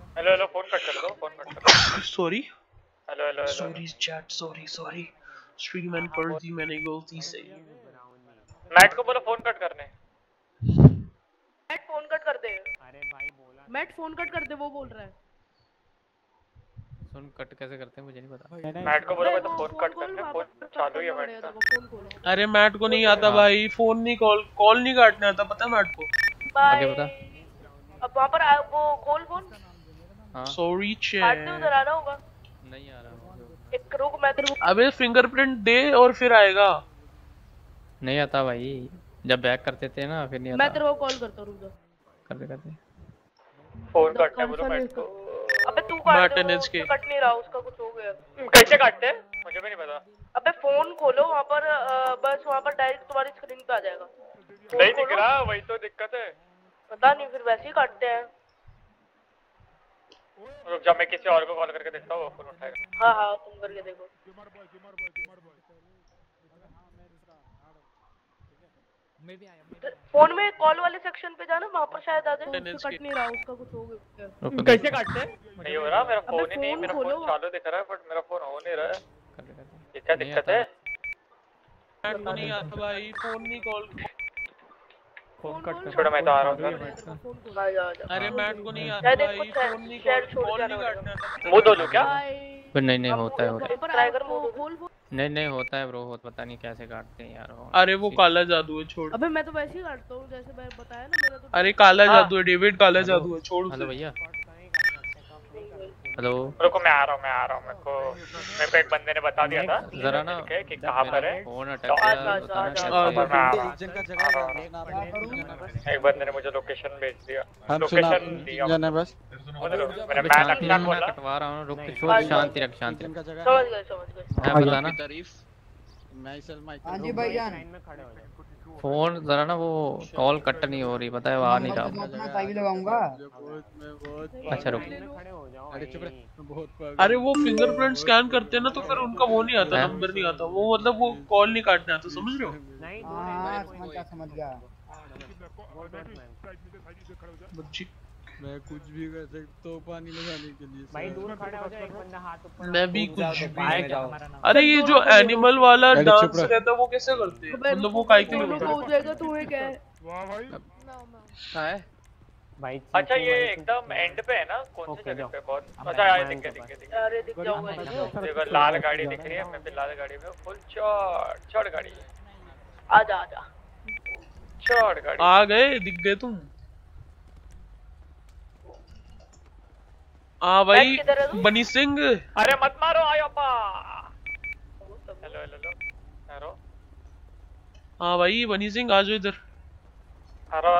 Hello hello, phone cut कर दो, phone cut कर दो। Sorry hello hello hello. Sorry chat, sorry stream end पढ़ दी मैंने गलती से। मैट को बोलो फोन कट करने। मैट फोन कट कर दे। अरे भाई बोला मैट फोन कट कर दे, वो बोल रहा है। सुन, कट कैसे करते हैं मुझे नहीं पता। मैट को बोलो मैं तो वो फोन कट खोल, करने, वहाँ फोन पर चालू ही है मैट पड़ेगा का। तेरे को, फोन खोलो। अरे मैट को नहीं आता भाई, फोन नहीं कॉल नहीं काटने आता, पता है मैट को। बाय। आगे बता। अब वहाँ पर वो खोल फोन। हाँ सॉरी काटते चैट। उधर आना होगा। नहीं आ रहा एक रुक, मैं तेरे को अबे फिंगरप्रिंट दे और फिर आएगा। नहीं आता भाई, जब बैक करते थे ना फिर नहीं आता। मैं तेरे को कॉल करता हूँ, रुक जा। करते फोन कटने बोलो मैट को। अबे तू काट मैट दे, एनएच वो के कट नहीं रहा, उसका कुछ हो गया। कैसे काटते हैं मुझे भी नहीं पता। अबे फोन खोलो वहाँ पर, बस वहाँ पर डायरेक्ट तुम्हारी स्क्रीन पे आ जाएगा। नहीं दिख रहा, वही तो दिक्कत है। पता नहीं, फिर वैसे ही काटते हैं। रुक जा, मैं किसी और को कॉल करके देखता हूँ, वो फोन उठाएगा। हाँ हाँ, तुम करके देखो। फोन में कॉल वाले सेक्शन पे जाना, वहाँ पर शायद आ जाए। उसका कट नहीं रहा, उसका कुछ हो गया। कैसे काटते हैं? नहीं हो रहा, मेरा फोन ही नहीं, फोन मेरा खोलो। फोन चालू दिख रहा है बट मेरा फोन हो नहीं रहा है। ये क्या नहीं दिक्कत आता। है? मैट को नहीं आता भाई, फोन नहीं कॉल। फोन कट कर। छोड़ो, मैं तो आ रहा हूँ। अरे मैट को नहीं आता भाई, फोन नहीं कॉल नहीं काटने आता। मुंह धो लूं क्या? नहीं होता है खोल। नहीं होता है ब्रो, पता नहीं कैसे काटते हैं यार। अरे वो काला जादू है, छोड़। अबे मैं तो वैसे ही काटता हूँ जैसे मैं बताया ना, मेरा तो। अरे काला जादू है डेविड, काला जादू है, छोड़। हेलो भैया, हेलो। रुको, मैं आ रहा हूँ। मेरे को एक बंदे ने बता दिया था जरा ना कि कहाँ पर है। फोन अटक गया, एक बंदे ने मुझे लोकेशन भेज दिया। लोकेशन दिया बस। मैंने मैं नक्शा खोला। कटवा रहा हूँ, रुक शांति रख शांति रख। समझ गए। है बताना। हाँ जी भाईजान। फोन जरा ना वो कॉल कट नहीं हो रही, पता है, आ नहीं रहा। अपना टाइम लगाऊंगा। अच्छा रुक। अरे वो फिंगरप्रिंट स्कैन करते हैं ना, तो फिर उनका वो नहीं आता, नंबर नहीं आता, वो मतलब वो कॉल नहीं काटने आता, समझ रहे हो? हाँ समझ गया। मैं कुछ भी कर सकता हूँ पानी में जाने के लिए। भाई दूर खड़ा हो जाए, एक बंदा हाथ ऊपर। मैं भी कुछ भी। अरे ये जो एनिमल वाला डांस रहता है वो कैसे करते हैं, मतलब वो काय के लिए होता है? हो जाएगा, तुम्हें क्या है? वाह भाई। कहाँ है भाई? अच्छा ये एकदम एंड पे है ना? कौन सी जगह पे? बहुत अच्छा है। दिख गया। अरे दिख जाऊंगा। देखो लाल गाड़ी दिख रही है, मैं भी लाल गाड़ी में फुल चढ़ गाड़ी। आजा चढ़ गाड़ी। आ गए, दिख गए तुम। हाँ भाई बनी सिंह। अरे मत मारो, आयो पा। हेलो। हाँ भाई बनी सिंह, आ जाओ इधर। हेलो।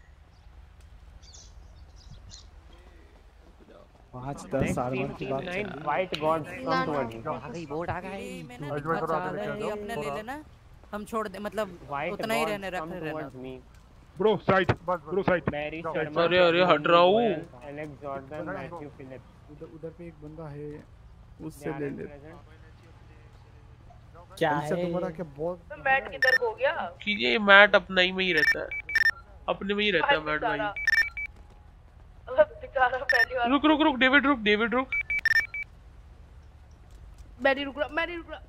5-10 साल की बात। White god come towards me. आ गई बोर्ड, आ गई। अपने ले लेना, हम छोड़ दे, मतलब उतना ही रहने रहना। ब्रो साइड, बस ब्रो साइड। अरे हट रहा हूँ। Alex Jordan, Matthew Phillips. उधर पे एक बंदा है, उससे ले ले। क्या है तुम्हारा क्या बहुत? मैट किधर हो गया? कि ये मैट अपना ही में ही रहता है, अपने में ही रहता है मैट भाई। बेचारा पहली बार। रुक डेविड रुक। मैरी रुक रहा।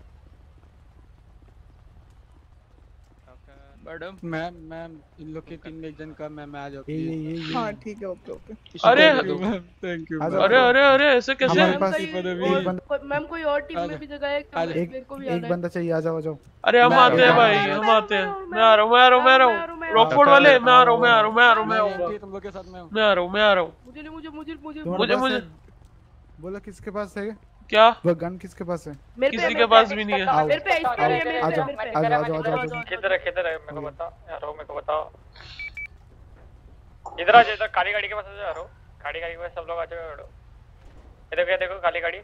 मैडम मैम इन लोग के टीम में एक जन का मैम आ जाओ। हाँ ठीक है, ओके। अरे थैंक यू। अरे ऐसे कैसे? मैम कोई और टीम में भी जगह है? एक बंदा चाहिए, आ जाओ। अरे हम आते हैं भाई, हम आते हैं। मैं आ रहा हूँ रॉकफोर्ड वाले। मैं आ रहा हूँ। मुझे बोलो किसके पास है क्या? वो गन किसके पास है? किसी के पास भी नहीं है। मेरे पे आ जाओ। किधर है मेरे को बता यार, मेरे को बताओ। इधर आ जाओ, काली गाड़ी के पास आ जाओ यार। काली गाड़ी के पास सब लोग आ जाओ। ये देखो काली गाड़ी।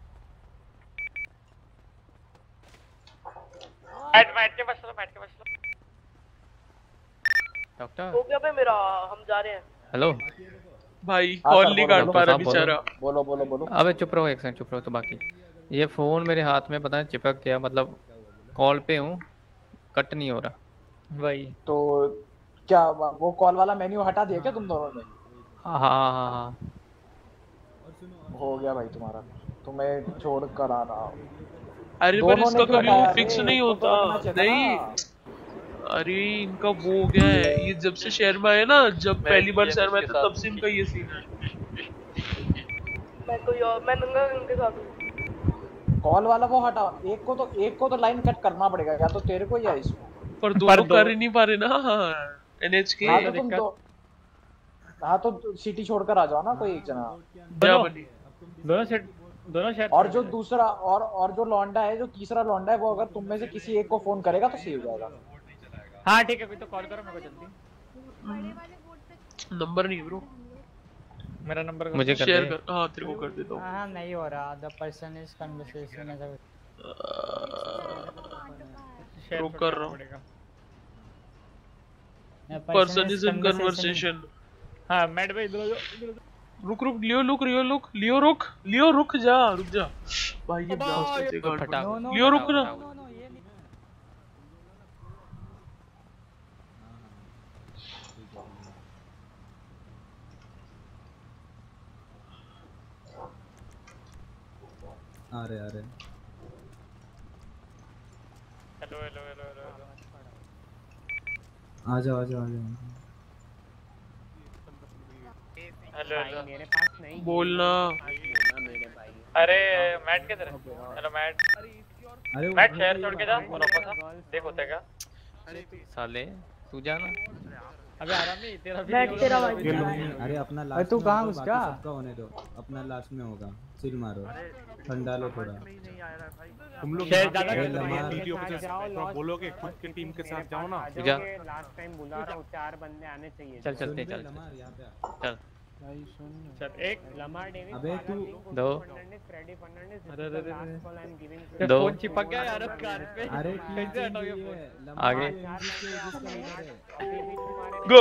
मैट के पास चलो। डॉक्टर हो गया मेरा, हम जा रहे हैं। हेलो भाई कॉल नहीं काट पा रहा बेचारा। बोलो। अबे चुप रहो, एक सेकंड चुप रहो। तो बाकी ये फोन मेरे हाथ में पता है चिपक गया, मतलब कॉल पे हूँ, कट नहीं हो रहा भाई। तो क्या वो कॉल वाला मेन्यू हटा दिया क्या तुम दोनों ने? हाँ। हो गया भाई तुम्हारा, तुम्हें छोड़ कर आ रहा हूँ। अरे पर दोनों इसका ने क्यों कभी वो हटाया? फिक्स अरे नहीं इसको तो होता रखना चाहिए था नहीं। ना। अरे इनका वो हो गया है, ये जब से शहर में आए ना, जब पहली बार शहर में आए थे तब से इनका ये सीन है। मैं नंगा उनके साथ हूँ। कॉल वाला वो हटा, एक को तो लाइन कट करना पड़ेगा, या तो तेरे को या इसको। पर दोनों कर ही नहीं पा रहे ना। एनएच के हाँ तो तुम तो, हाँ तो सिटी छोड़कर आ जाओ ना कोई एक जना। दोनों शहर। और जो दूसरा और जो लौंडा है, जो तीसरा लौंडा है, वो अगर तुम में से किसी एक को फोन करेगा तो सही हो जाएगा। हाँ ठीक है, कोई तो कॉल करो मेरे को जल्दी। नंबर नहीं ब्रो, मेरा नंबर मुझे शेयर कर। हाँ तेरे को कर देता हूँ। हाँ नहीं हो रहा, द पर्सन इज कन्वर्सेशन रुक कर रहा हूँ। Person is in conversation. हाँ मैड भाई इधर आ जाओ। रुक जा भाई, ये ब्लास्ट करते गार्ड। लियो रुक ना। अरे हेलो आ जाओ हेलो मेरे पास नहीं बोलना। अरे मैट किधर है? हेलो मैट, मैट शहर छोड़ के जा और वापस देख होता है क्या? साले तू जाना। अबे आराम नहीं, तेरा अरे अपना लास्ट तू कहाँ उसका सबका होने दो, अपना लास्ट में होगा। चिल मारो, ठंडा लो थोड़ा। तुम लोग बोलोगे खुद की टीम के साथ जाओ ना। लास्ट टाइम बुला रहा हूं, 4 बंदे आने चाहिए। चल चल चल एक लमार डेविड। अबे तू दो फ्रेडी फर्नांडिस। अरे दो फोन चिपक गया यार कार पे। अरे कैसे हटाओगे फोन? आगे गो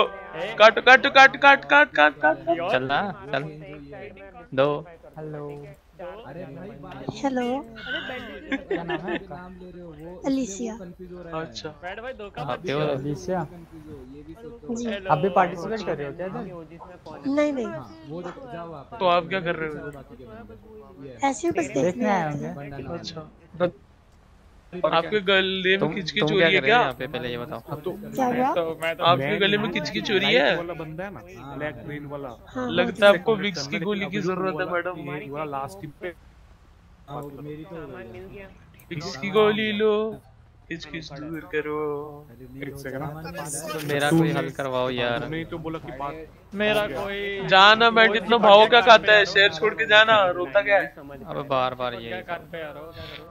काट। चल ना चल। दो हेलो अरे भाई हेलो क्या नाम है आपका? नाम ले रहे हो वो अलीसिया। अच्छा बैठ भाई धोखा हाँ, मत प्योर दियो। अलीसिया, ये भी सोचो। जी आप भी पार्टिसिपेट कर रहे हो क्या इधर? नहीं नहीं, वो देखो, जाओ आप। तो आप क्या कर रहे हो? ऐसे ही बस देखने देखने आए आए। होंगे। अच्छा, आपके गले में खिचकी तुम चोरी क्या है कर रहे हो क्या? यहाँ पे, पहले ये बताओ। क्या हुआ? आपके गले में खिचकी चोरी है? वाला बंदा है ना, ब्लैक ग्रीन वाला। हाँ, लगता है आपको विक्स की गोली की जरूरत है मैडम। ये वाला लास्ट टीम पे मेरी तो विक्स की गोली लो, खिचकी दूर करो। एक सेकंड, मेरा कोई हल करवाओ यार। नहीं तो बोला कि बात मेरा कोई जाना मैट, इतना भाव क्या खाता है? शहर छोड़ के जाना, रोता क्या है? अब बार बार ये काट पे यार, क्या करूं?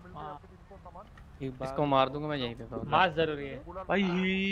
इसको मार दूंगा मैं यहीं पे तो। मास जरूरी है भाई।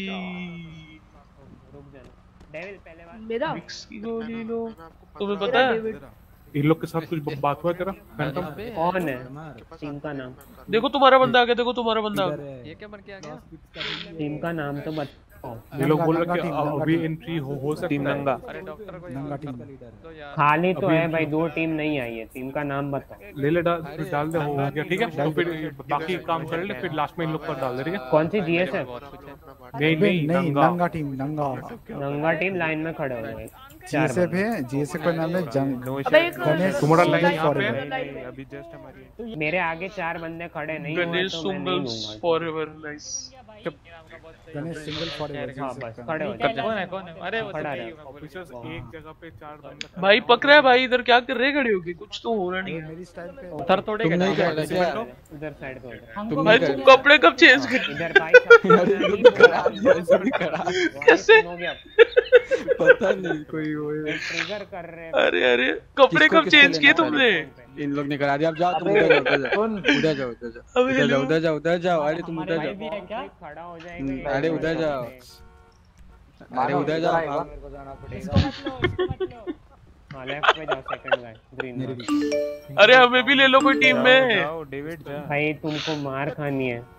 रुक जाना डेविल पहले बार। मेरा विक्स की गोली लो, तुम्हें पता है? इन लोग के साथ कुछ बात हुआ तेरा? फैंटम कौन है टीम का नाम? देखो तुम्हारा बंदा आ गया, देखो तुम्हारा बंदा आ गया। ये क्या बन के आ गया? टीम का नाम तो बताओ। ये लोग बोल रहे कि अभी एंट्री हो सकती है। नंगा अरे डॉक्टर को नंगा टीम तो यार खाली तो है भाई, 2 टीम नहीं आई है। टीम का नाम बताओ। ले डाल दे, हो गया ठीक है। तो फिर बाकी काम कर ले, फिर लास्ट में इन लोग पर डाल दे, ठीक है? कौन सी जीएसएफ? नहीं नंगा टीम नंगा टीम लाइन में खड़े हो गए। जीएसएफ है, जीएसएफ का नाम है गणेश तुम्हारा लाइन सिंगल यहाँ पे फॉरएवर। अभी जस्ट हमारी मेरे आगे 4 बंदे खड़े नहीं हुए गणेश तो मैं नहीं सुंगल्स लूंगा। Forever. Nice. Ganesh single forever. हाँ बस खड़े हो जाओ। कौन है? अरे वो खड़ा रहे। ऑफिसर्स एक जगह पे 4 बंदे। भाई पकड़ा है भाई, इधर क्या कर रहे खड़े होके? कुछ तो हो रहा नहीं है। मेरी स्टाइल पे उधर तोड़े तुम नहीं कर उधर साइड पे उधर। भाई तुम कपड़े कब चेंज कर? इधर भाई कैसे? हो गया पता नहीं कोई वो ट्रिगर कर रहे। अरे कपड़े कब चेंज किए तुमने? इन लोग ने करा दिया। अब जाओ तुम, उधर जाओ। अरे तुम उधर भाई भी जाओ। है क्या? खड़ा हो जाएगा। अरे उधर जाओ, अरे उधर जाओ। हाँ लेफ्ट पे जाओ, सेकंड गाय ग्रीन में। अरे हमें भी ले लो कोई टीम में। भाई तुमको मार खानी है।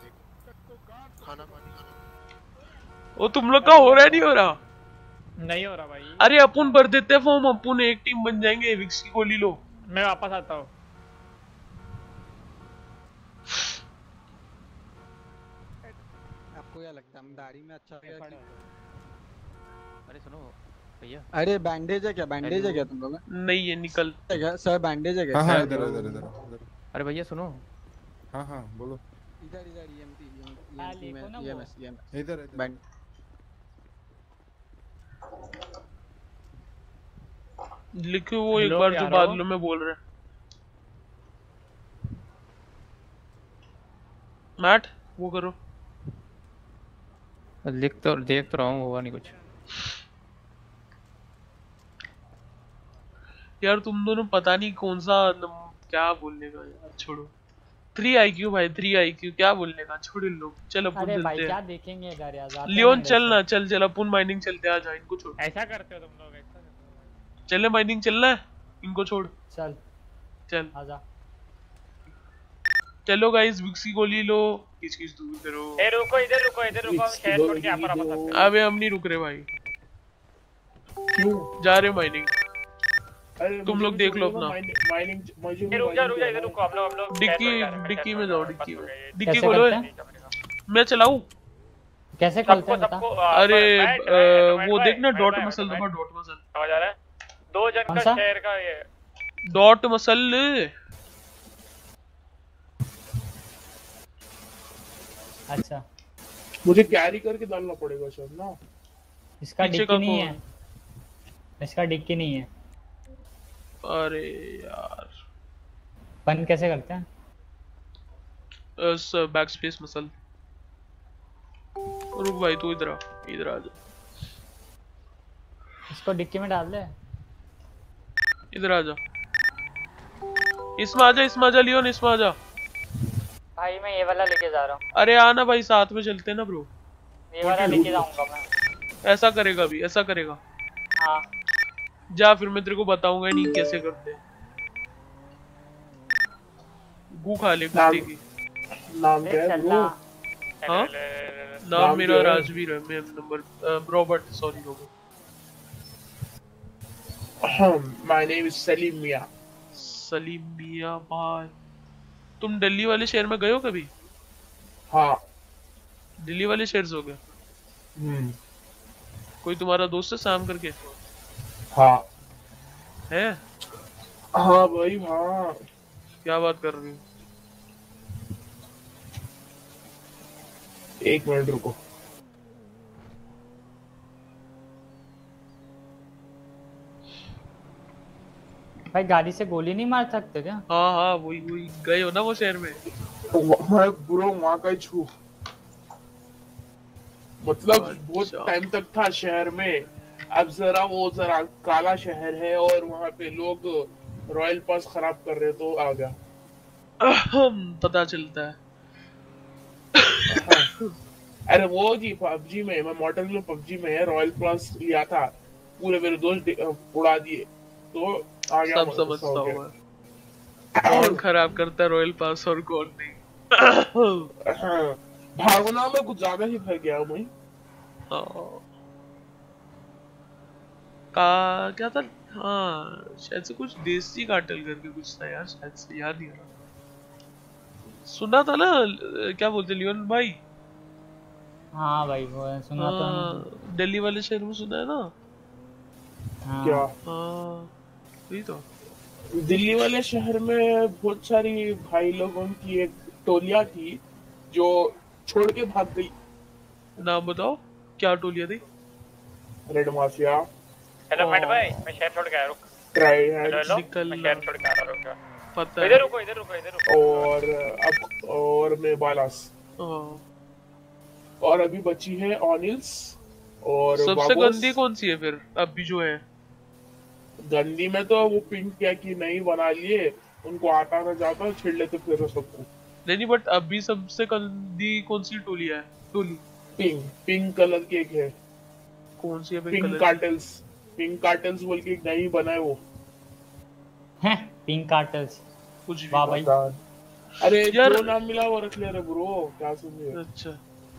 वो तुम लोग का हो रहा है नहीं हो रहा? नहीं हो रहा भाई। अरे अपन भर देते हैं फॉर्म, अपन एक टीम बन जाएंगे। विक्स की गोली लो। मैं वापस आता हूँ। आपको क्या लगता है हम दाढ़ी में अच्छा? अरे सुनो, भैया अरे बैंडेज है क्या? बैंडेज है क्या तुम लोग? नहीं है, निकल क्या सर? बैंडेज है क्या? हाँ इधर इधर इधर। अरे भैया सुनो। हाँ बोलो। इधर इधर ईएमएस इधर बैंड। लिखो वो एक बार जो बादलों में बोल रहे हैं। मैट वो करो। देख तो रहा हूँ, हुआ नहीं कुछ। यार तुम दोनों पता नहीं कौन सा क्या बोलने का यार, छोड़ो। 3 IQ भाई, 3 IQ क्या बोलने का, छोड़ इन लोग। चल अपन अरे भाई चलते क्या हैं। देखेंगे इधर यार। लियोन चल ना, चल अपन माइनिंग चलते, आ जा। इनको छोड़। ऐसा करते हो तुम लोग, ऐसा करते हो। चले माइनिंग चलना है, इनको छोड़। चल आजा। चलो गाइस, विक्सी गोली लो, किस दूर करो। ए रुको, इधर रुको, हम शहर छोड़ के यहाँ पर वापस आते हैं। अबे हम नहीं रुक रहे भाई। क्यों जा रहे माइनिंग। तुम लोग देख लो अपना। माइनिंग रुक जा इधर रुको, हम लोग डिक्की में जाओ। डिक्की खोलो। मैं चलाऊं? कैसे खोलते हैं बता? अरे वो देखना डॉट मसल दबा, डॉट मसल आवाज आ रहा है। 2 जन का शहर का ये डॉट मसल। अच्छा मुझे कैरी करके डालना पड़ेगा शायद ना। इसका डिक्की नहीं है, इसका डिक्की नहीं है। अरे यार बंद कैसे करते हैं? Back space muscle. रुक भाई तू इधर आ जा। इसको डिक्की में डाल दे। इधर आ जा, इसमें आ जा लियोन, इसमें आ जा। भाई मैं ये वाला लेके जा रहा हूँ। अरे आना भाई, साथ में चलते हैं ना ब्रो। ये वाला लेके जाऊंगा मैं। ऐसा करेगा भी, ऐसा करेगा। हाँ जा, फिर मैं तेरे को बताऊंगा नहीं कैसे करते। गू खा ले कुत्ते की। नाम क्या है ब्रो? हाँ नाम मेरा राजवीर है। मैं number Robert, sorry Robert. My name is Salim Miya. Salim Miya भाई, तुम दिल्ली वाले शहर में गए हो कभी? हाँ दिल्ली वाले शहर हो गए। कोई तुम्हारा दोस्त है शाम करके? हाँ है। हाँ भाई हाँ। क्या बात कर रही हो? 1 मिनट रुको। भाई गाड़ी से गोली नहीं मार सकते क्या? हाँ वही गए हो ना वो शहर में? मैं ब्रो वहाँ का ही छू, मतलब बहुत टाइम तक था शहर में। अब जरा काला शहर है और वहाँ पे लोग रॉयल पास खराब कर रहे, तो आ गया। पता चलता है। अरे वो जी पबजी में, मैं मॉडल पबजी में है, रॉयल पास लिया था, पूरे मेरे दोस्त उड़ा दिए, तो आ गया। सब समझता हूँ मैं, कौन खराब करता है रॉयल पास और कौन नहीं। भागना में कुछ ज्यादा ही फंस गया मैं। क्या था? हाँ शायद से कुछ देसी कार्टेल करके कुछ था यार, शायद से याद नहीं आ रहा। सुना था ना, क्या बोलते लियोन भाई? हाँ भाई वो सुना तो। दिल्ली वाले शहर में सुना है ना? क्या? हाँ वही तो। दिल्ली वाले शहर में बहुत सारी भाई लोगों की एक टोलियां थी जो छोड़ के भाग गई। नाम बताओ, क्या टोलियां थी? Red mafia. हेलो मैट भाई, मैं शहर छोड़ के आया, रुक। ट्राई हेलो मैं शहर छोड़ के आ रहा, रुक। पता है। इधर रुको। और मैं बालास। और अभी बची है ऑनिल्स और सबसे गंदी कौन सी है फिर अभी जो है? गंदी में तो वो पिंक क्या की नहीं बना लिए, उनको आता ना जाता छिड़ लेते फिर सबको। नहीं बट अभी सबसे गंदी कौन सी टोली है? पिंक कलर की एक है। कौन सी है? पिंक कार्टेल्स बोल के एक नई बना है वो। हैं पिंक कार्टेल्स कुछ भी। वाह भाई। अरे जो नाम मिला वो रख ले रे ब्रो, क्या समझे? अच्छा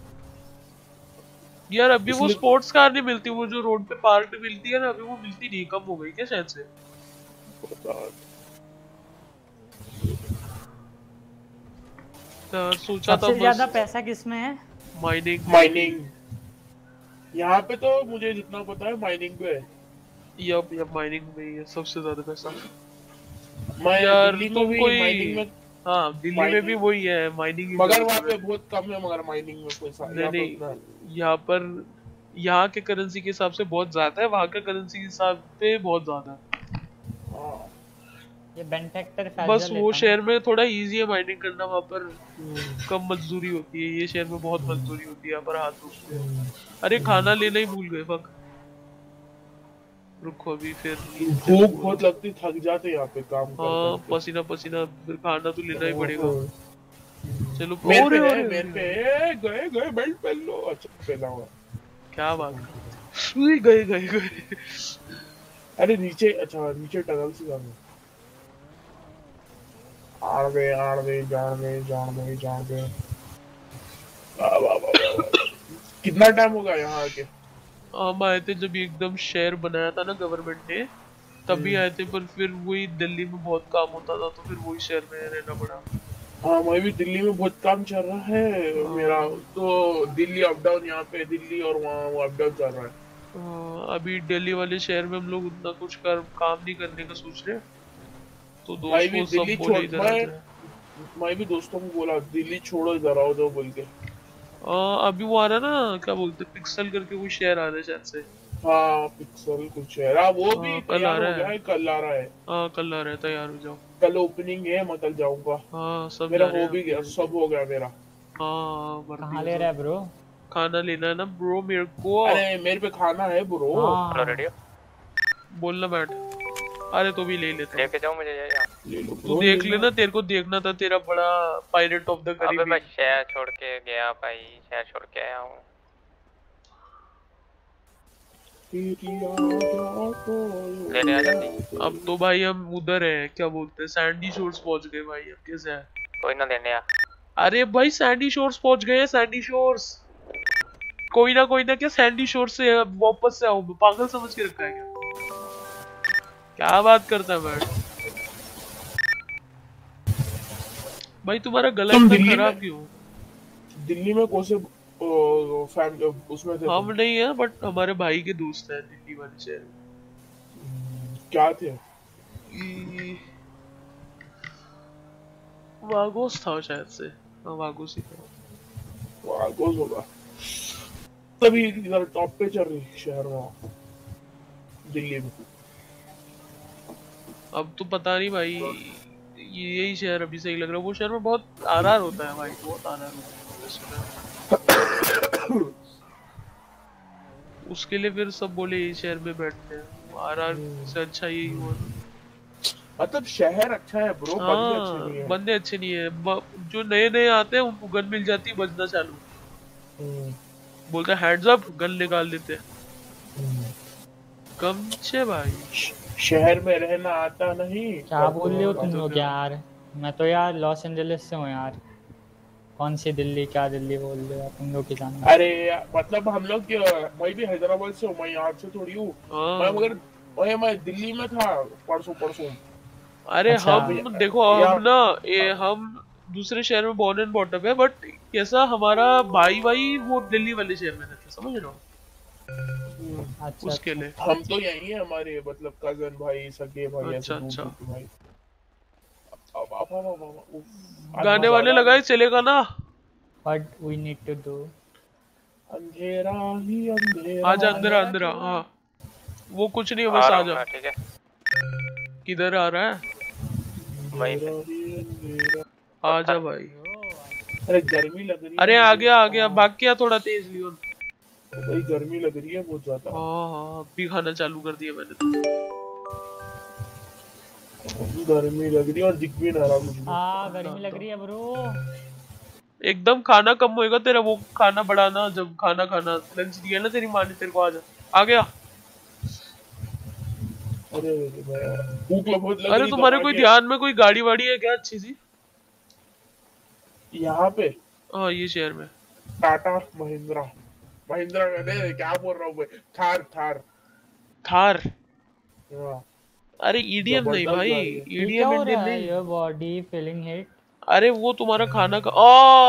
यार अभी वो स्पोर्ट्स कार नहीं मिलती, वो जो रोड पे पार्क मिलती है ना, अभी वो मिलती नहीं, कम हो गई क्या शायद से? यार सोचा था सबसे ज्यादा पैसा किसमें है? माइनिंग। यहाँ पे तो मुझे जितना पता है माइनिंग पे है। यप माइनिंग में ही है सबसे ज्यादा पैसा। यार तुम कोई हाँ दिल्ली में भी वही है माइनिंग, मगर वहाँ पे बहुत कम है, मगर माइनिंग में पैसा नहीं यहाँ पर यहाँ के करेंसी के हिसाब से बहुत ज्यादा है, वहाँ के करेंसी के हिसाब पे बहुत ज्यादा है। ये बेंटेक्टर बस वो शहर में थोड़ा इजी है माइनिंग करना, वहाँ पर कम मजदूरी होती है, ये शहर में बहुत मजदूरी होती है यहाँ पर हाथ रुकते हैं। अरे खाना लेना ही भूल गए, फक रुको अभी फिर भूख बहुत लगती, थक जाते यहाँ पे काम करते। हाँ पसीना पसीना, फिर खाना तो लेना ही पड़ेगा। चलो मेरे पे गए बेल्ट पहन लो। अच्छा पहना हुआ, क्या बात गए अरे नीचे, अच्छा नीचे टनल से जाना। आड़ गए जान गए। कितना टाइम होगा यहाँ आके? हम आए थे जब एकदम शहर बनाया था ना गवर्नमेंट ने, तभी आए थे, पर फिर वही दिल्ली में बहुत काम होता था तो फिर वही शहर में रहना पड़ा। हाँ मैं भी दिल्ली में बहुत काम चल रहा है मेरा, तो दिल्ली अप डाउन, यहाँ पे दिल्ली और वहाँ अप डाउन चल रहा है। अभी दिल्ली वाले शहर में हम लोग उतना कुछ काम नहीं करने का सोच रहे, तो दोस्तों सब बोले इधर मैं भी दोस्तों को बोला दिल्ली छोड़ो इधर आओ जाओ बोल के। अभी वो आ रहा है ना, क्या बोलते हैं, पिक्सल करके कोई शहर आ रहा है शायद से। हाँ पिक्सल कुछ शहर, वो भी कल आ रहा है, कल आ रहा है। हाँ कल आ रहा है, तैयार हो जाओ, कल ओपनिंग है, मैं कल जाऊंगा। हाँ सब मेरा हो भी गया, सब हो गया मेरा। हाँ कहाँ ले रहा है ब्रो? खाना लेना है ना ब्रो मेरे को। अरे मेरे पे खाना है ब्रो। हेलो रेडियो बोलना बैठ। अरे तो भी ले लेते, लेके जाओ मुझे ले लो। तू देख लेना, तेरे को देखना था, तेरा बड़ा पायरेट ऑफ द करीबी। अबे मैं शहर छोड़ के गया भाई, शहर छोड़ के आया हूँ। लेने आ जल्दी। अब तो भाई हम उधर है, क्या बोलते हैं, सैंडी शोर्स पहुंच गए भाई। अब कैसे है? कोई ना लेने आ। अरे भाई सैंडी शोर्स पहुंच गए हैं, सैंडी शोर्स। कोई ना क्या सैंडी शोर्स से वापस से आओ, पागल समझ के रखा है क्या बात करता है बैठ भाई, तुम्हारा गला इतना खराब क्यों? दिल्ली में कौन से उसमें थे? हम नहीं है, बट हमारे भाई के दोस्त हैं दिल्ली वाले शहर में। क्या थे? वागोस था शायद से। हाँ वागोस ही था। वागोस होगा तभी इधर टॉप पे चल रही शहर में दिल्ली में। अब तो पता नहीं भाई, यही शहर अभी सही लग रहा है। वो शहर में बहुत आरआर होता है भाई, बहुत आरआर होता है। उसके लिए फिर सब बोले यही शहर में बैठते हैं, आरआर से अच्छा यही हुआ। मतलब शहर अच्छा है ब्रो, बंदे अच्छे नहीं है। जो नए आते हैं उनको गन मिल जाती है, बजना चालू बोलते हैंड्स अप, गन निकाल देते हैं। कम छे भाई, शहर में रहना आता नहीं। क्या बोल रहे हो तुम लोग यार? मैं तो यार लॉस एंजलिस से हूँ यार। कौन सी दिल्ली, क्या दिल्ली बोल रहे हो तुम लोग? किसान अरे मतलब हम लोग, मैं भी हैदराबाद से हूँ, मैं यहाँ से थोड़ी हूँ। मगर मैं दिल्ली में था परसों। अरे अच्छा, हम देखो हम ना हम दूसरे शहर में बॉर्न एंड बॉटअप है, बट कैसा हमारा भाई वो दिल्ली वाले शहर में रहते, समझ रहे हो? अच्छा, उसके लिए हम तो यही है, हमारे मतलब कजन भाई, सगे भाई। अच्छा भाई। गाने वाले लगाए चलेगा ना? What we need to do? अंधेरा ही अंधेरा। आजा अंदर। हाँ वो कुछ नहीं, बस आजा। ठीक है। किधर आ रहा है? आजा भाई। अरे गर्मी लग रही है। अरे आ गया, भाग गया थोड़ा तेज लियोन। भाई गर्मी लग रही है बहुत ज्यादा। हाँ भी खाना चालू कर दिया मैंने तो। गर्मी लग रही है और दिख भी ना रहा मुझे। हाँ गर्मी लग रही है ब्रो। एकदम खाना कम होएगा तेरा, वो खाना बढ़ाना जब खाना लंच दिया ना तेरी माँ ने तेरे को। आ गया। अरे भूख बहुत लग रही। अरे तुम्हारे कोई ध्यान में कोई गाड़ी वाड़ी है क्या अच्छी सी यहाँ पे? हाँ ये शहर में टाटा महिंद्रा कहते, क्या बोल रहा हूँ भाई, थार। अरे ईडीएम नहीं भाई, ईडीएम इंडियन नहीं। Your body feeling hit. अरे वो तुम्हारा खाना का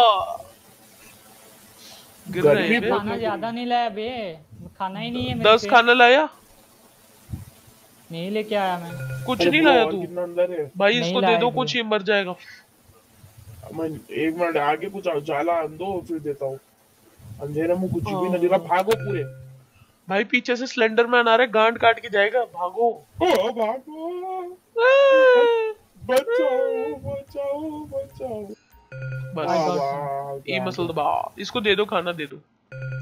गिर रहा है। खाना ज्यादा नहीं लाया बे, खाना ही नहीं है। 10 खाना लाया। नहीं लेके आया मैं। कुछ नहीं लाया तू अंदर है भाई, इसको दे दो, कुछ ही मर जाएगा। मैं 1 मिनट आगे कुछ उजाला दो फिर देता हूँ। अंधेरे में कुछ भी नहीं दिखा, भागो पूरे। भाई पीछे से स्लेंडर मैन आ रहा है, गांड काट के जाएगा, भागो। भागो बचाओ बचाओ बचाओ। बस ये मसल दबा, इसको दे दो, खाना दे दो।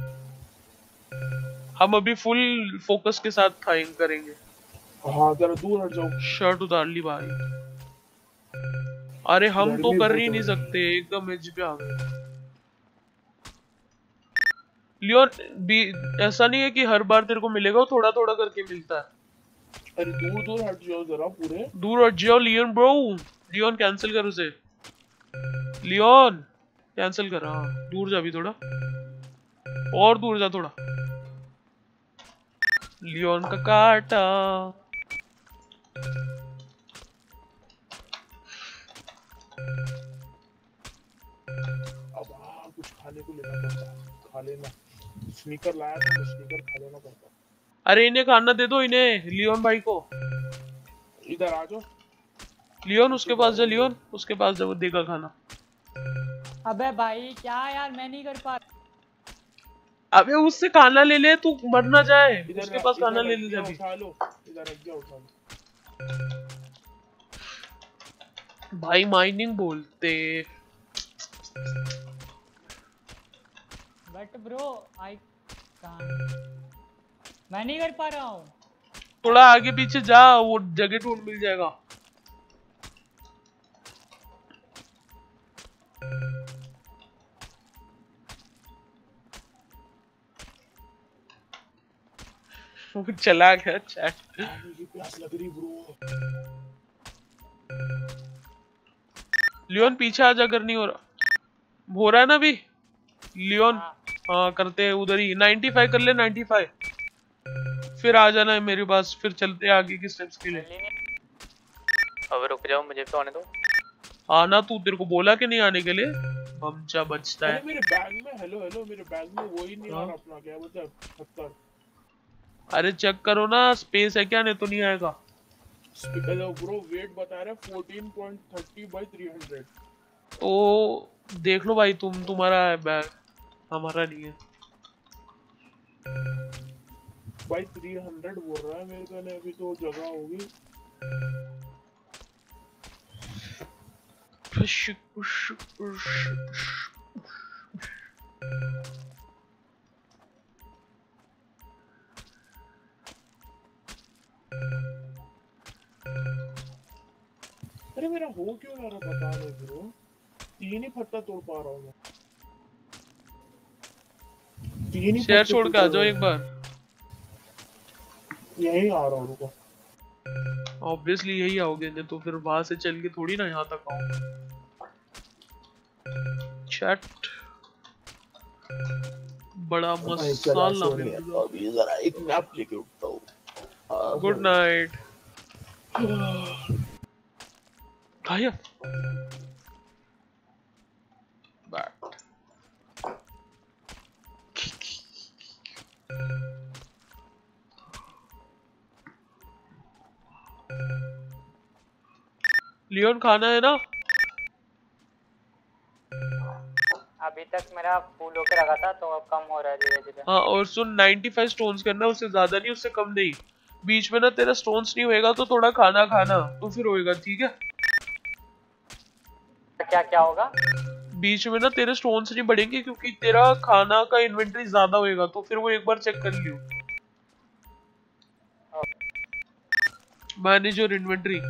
हम अभी फुल फोकस के साथ फाइंग करेंगे। हाँ जरा दूर हट जाओ। शर्ट उतार ली भाई। अरे हम तो कर ही नहीं सकते, एकदम एज पे आ गए। लियोन ऐसा नहीं है कि हर बार तेरे को मिलेगा, वो थोड़ा थोड़ा करके मिलता है। अरे दूर दूर हट जाओ जरा, पूरे दूर हट जाओ लियोन ब्रो। लियोन कैंसिल कर उसे, लियोन कैंसिल कर। हाँ दूर जा भी थोड़ा, और दूर जा थोड़ा। लियोन का काटा। अब कुछ खाने को लेना पड़ता, खा लेना। स्नीकर लाया था, स्नीकर खा लेना पड़ता। अरे इन्हें खाना दे दो, इन्हें लियोन भाई को। इधर आ जाओ लियोन, उसके पास जा, लियोन उसके पास जा, वो देगा खाना। अबे भाई क्या यार, मैं नहीं कर पा। अबे उससे खाना ले ले, तू मर ना जाए। उसके पास खाना ले ले जा भी। उठा लो, इधर रख दिया, उठा लो। भाई माइनिंग बोलते। बट ब्रो आई कांट, मैं नहीं कर पा रहा हूँ। थोड़ा आगे पीछे जा, वो जगह ढूंढ मिल जाएगा। चला गया चैट। प्यास लग रही ब्रो। लियोन पीछे आ जा, कर नहीं हो रहा है ना अभी लियोन। हाँ करते हैं उधर ही। 95 कर ले, 95 फिर आ जाना है मेरे पास, फिर चलते हैं आगे की स्टेप्स के लिए। अब रुक जाओ, मुझे तो आने दो। आना, तू तेरे को बोला कि नहीं आने के लिए। बमचा बचता है। मेरे बैग में, हेलो हेलो, मेरे बैग में वो ही नहीं आ रहा अपना, क्या बोलते हैं 70। अरे चेक करो ना, स्पेस है क्या, नहीं तो नहीं आएगा। ब्रो वेट बता रहे 14.30/300। तो देख लो भाई, तुम्हारा है बैग, हमारा नहीं है भाई। 300 बोल रहा है मेरे को, अभी तो जगह होगी। अरे मेरा हो क्यों रहा पता नहीं ब्रो, 3 ही पत्ता तोड़ पा रहा हूँ मैं। 3 ही शेयर छोड़ के आ जाओ एक बार। यही आ रहा हूँ, रुको। ऑब्वियसली यही आओगे, नहीं तो फिर वहां से चल के थोड़ी ना यहाँ तक आओ। चैट बड़ा मसाला मिल गया। अभी जरा एक नैप लेके उठता हूँ। गुड नाइट भैया। बैट लियोन खाना है ना? अभी तक मेरा फुल होके रखा था, तो अब कम हो रहा है धीरे धीरे। हाँ और सुन, 95 स्टोन्स करना, उससे ज्यादा नहीं उससे कम नहीं। बीच में ना तेरा स्टोन्स नहीं होएगा तो थोड़ा खाना खाना, तो फिर होएगा, ठीक है? क्या क्या होगा? बीच में ना तेरे स्टोन्स नहीं बढ़ेंगे क्योंकि तेरा खाना का इन्वेंटरी ज्यादा होएगा, तो फिर वो एक बार चेक कर लियो। Manage your inventory.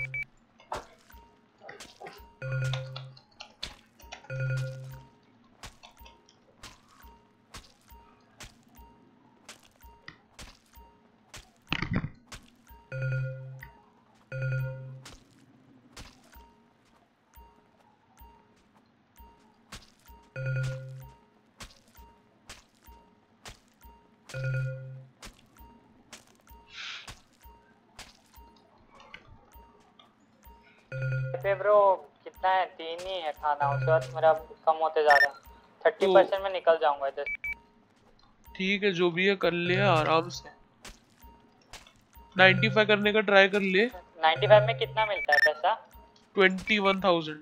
ब्रो कितना है? 3 ही है खाना, उसके बाद मेरा कम होते जा रहा है। 30% में निकल जाऊंगा इधर। ठीक है, जो भी है कर ले आराम से। 95 करने का ट्राई कर ले। 95 में कितना मिलता है पैसा? 21,000।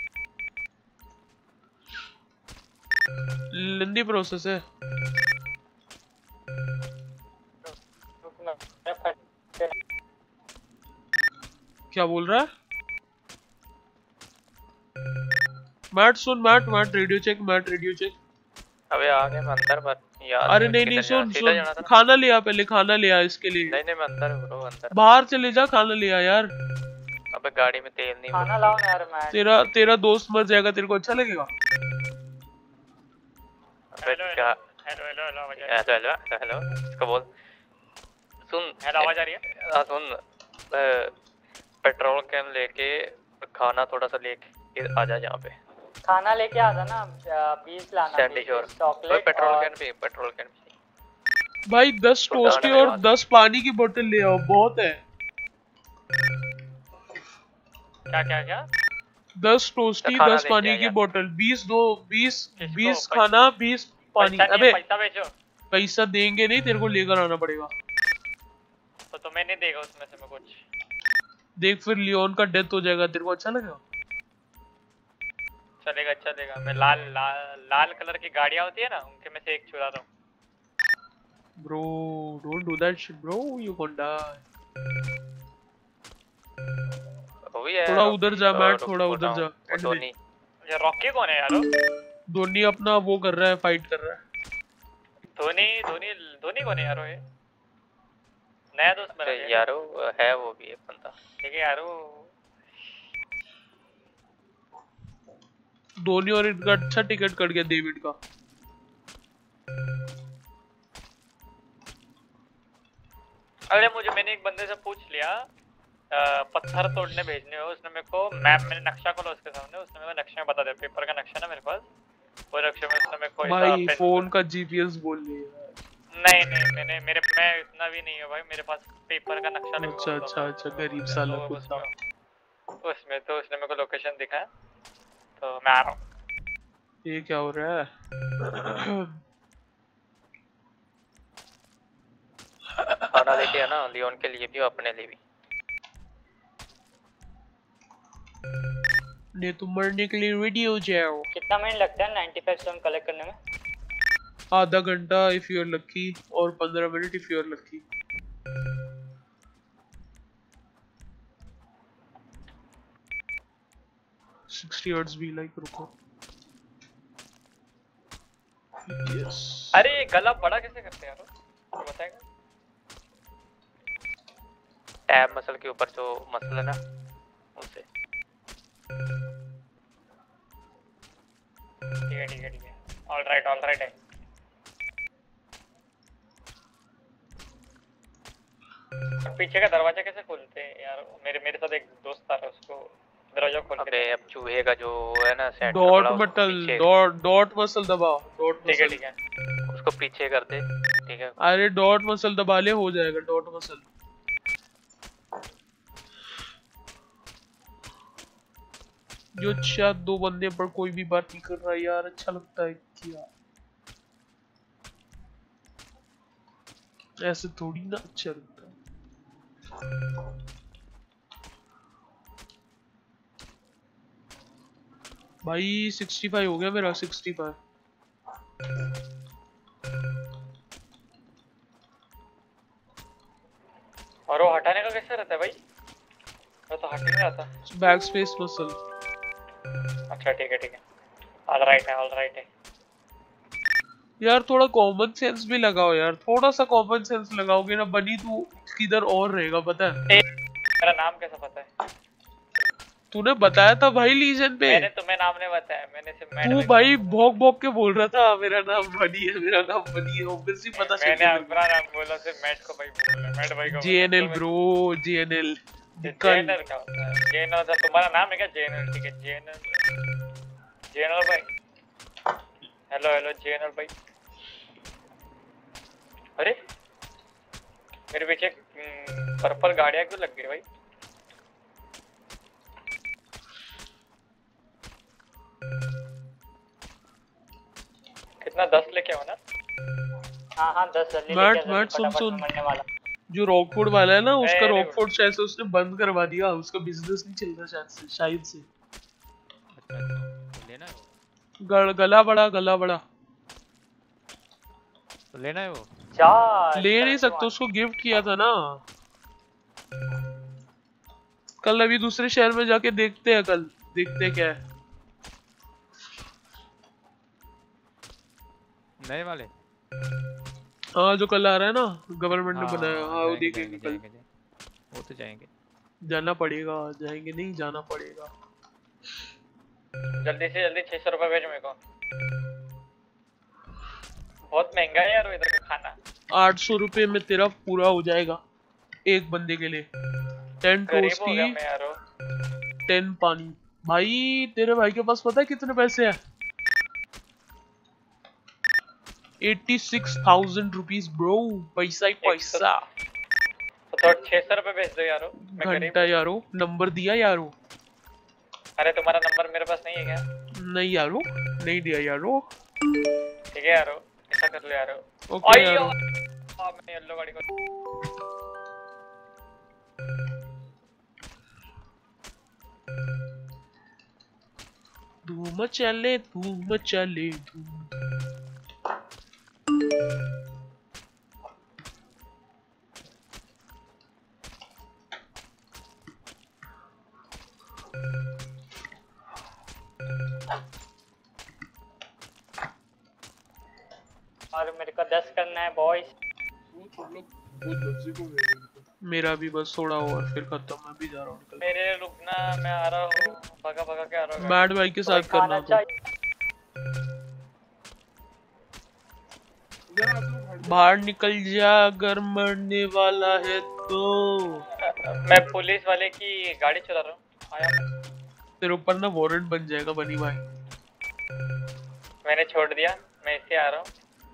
लंदी प्रोसेस है। क्या बोल रहा है? मैट सुन, Matt radio check, Matt radio check. अबे आ गए मैं अंदर पर यार। अरे नहीं सुन, खाना लिया, पहले खाना लिया इसके लिए। नहीं मैं अंदर हूं ब्रो, अंदर। बाहर चले जा, खाना लिया यार। अबे गाड़ी में तेल नहीं। खाना लाओ ना यार। मैं तेरा दोस्त मर जाएगा, तेरे को अच्छा लगेगा? क्या? हेलो इसको बोल। सुन, हेलो आवाज आ रही है? सुन, पेट्रोल कैन लेके खाना थोड़ा सा लेके आ जा यहाँ पे। खाना लेके आ जाना, 20 लाना, चॉकलेट, पेट्रोल कैन भी। भाई 10 टोस्टी और 10 पानी की बोतल ले आओ, बहुत है। क्या 10 टोस्टी 10 पानी की बोतल, 20 खाना 20 पानी। अबे पैसा देंगे नहीं, तेरे को लेकर आना पड़ेगा। तो तुम्हें नहीं देगा उसमें से मैं कुछ। देख फिर लियोन का डेथ हो जाएगा, तेरे को अच्छा लगेगा? चलेगा। मैं लाल कलर की गाड़ियां होती है ना, उनके में से एक चुरा रहा हूँ। Bro don't do that shit bro, you can die. थोड़ा उधर जा मैट, थोड़ा उधर जा। धोनी, ये रॉकी कौन है यार? धोनी अपना वो कर रहा है, फाइट कर रहा है। धोनी कौन है यारो? ये नया दोस्त बना है यारो, है वो भी एक बंदा। ठीक है यारो। धोनी और इनका अच्छा टिकट कट गया डेविड का। अरे मैंने एक बंदे से पूछ लिया, पत्थर तोड़ने भेजने हो। उसने मेरे को मैप, मैंने नक्शा खोला उसके सामने, उसने मेरे को नक्शे में बता दिया। पेपर का नक्शा ना मेरे पास, वो नक्शे में उसने मेरे को भाई फोन का जीपीएस बोल लिया। नहीं मैं इतना भी नहीं है भाई, मेरे पास पेपर का नक्शा लिखा। अच्छा गरीब साला कुत्ता। उसमें तो उसने मेरे को लोकेशन दिखाया, तो मैं आ रहा हूँ। ये क्या हो रहा है? खाना लेके है ना, लियोन के लिए भी अपने लिए भी। ने तुम मरने के लिए रेडी हो जाओ। कितना मिनट लगता है 95 स्टोन कलेक्ट करने में? आधा घंटा इफ यू आर लकी, और 15 minute if you are lucky. $60 hertz भी लाइक रुको। यस। अरे गला बड़ा कैसे करते हैं यार? तो बताएगा? टैब मसल के ऊपर जो मसल है ना, उनसे। ठीक है। ऑल राइट है। पीछे का दरवाजा कैसे खोलते हैं यार? मेरे साथ एक दोस्त था, उसको दरवाजा खोल के। अब चूहे का जो है ना सेट, डॉट मसल दबाओ। ठीक है। उसको पीछे कर दे, ठीक है? अरे डॉट मसल दबा ले, हो जाएगा डॉट मसल। जो अच्छा 2 बंदे पर कोई भी बात नहीं कर रहा यार, अच्छा लगता है क्या? ऐसे थोड़ी ना अच्छा लगता है। भाई 65 हो गया मेरा, 65। और वो हटाने का कैसे रहता है भाई? वो तो हट नहीं आता। Back space muscle. अच्छा ठीक है। ऑल राइट है। यार थोड़ा कॉमन सेंस भी लगाओ यार, थोड़ा सा कॉमन सेंस लगाओगे ना बनी तू किधर और रहेगा, पता है? मेरा नाम कैसा पता है? तूने बताया था भाई लीजन पे। मैंने तुम्हें नाम नहीं बताया, मैंने सिर्फ मैट। तू भाई भौंक के बोल रहा था मेरा नाम बनी है, ऑब्वियसली पता चल गया। मैंने अपना नाम बोला, सिर्फ मैट को भाई बोला, मैट भाई को। जेएनएल ब्रो, जेएनएल क्या होता है? जेएनएल तुम्हारा नाम है क्या? जेएनएल, ठीक है। जेएनएल भाई। हेलो जेएनएल भाई। अरे मेरे पीछे पर्पल गाड़ियां क्यों लग गई भाई? कितना 10 लेके आओ ना? हाँ 10 जल्दी लेके आओ। सुन मरने वाला। जो रॉकफोर्ड वाला है ना, उसका रॉकफोर्ड शायद से उसने बंद करवा दिया, उसका बिजनेस नहीं चल रहा शायद से। अच्छा तो लेना है वो? गला बड़ा तो लेना है वो? ले नहीं सकते, उसको गिफ्ट किया था ना। कल अभी दूसरे शहर में जाके देखते हैं, कल देखते हैं क्या है। नए वाले? हाँ जो कल आ रहा है ना, गवर्नमेंट ने बनाया। हाँ वो देखेंगे कल। वो तो जाएंगे, जाना पड़ेगा। जाएंगे नहीं, जाना पड़ेगा। जल्दी से जल्दी 600 रुपए भेज मेरे को। बहुत महंगा है यार इधर का खाना। 800 रुपए में तेरा पूरा हो जाएगा एक बंदे के लिए। 10 टोस्टी, 10 पानी। भाई तेरे भाई के पास पता है कितने पैसे हैं? 86,000 रुपीज ब्रो। पैसा ही पैसा। तो 600 रुपए भेज दो यारो। घंटा यारो, नंबर दिया यारो। अरे तुम्हारा नंबर मेरे पास नहीं है क्या? नहीं यारो, नहीं दिया यारो। ठीक है यारो, ऐसा कर लो यारो। ओके यारो। मैं येलो गाड़ी को धूम चले धूम चले धूम। और मेरे को 10 करना है बॉयज। मेरा भी बस थोड़ा और फिर खत्म। मैं भी जा रहा हूँ। मेरे रुकना, मैं आ रहा हूँ। भगा भगा के आ रहा हूँ। बैड भाई के साथ करना तो। बाहर निकल जा अगर मरने वाला है तो। मैं पुलिस वाले की गाड़ी चला रहा हूँ। आया तेरे ऊपर ना वारंट बन जाएगा बनी भाई। मैंने छोड़ दिया, मैं इससे आ रहा हूँ।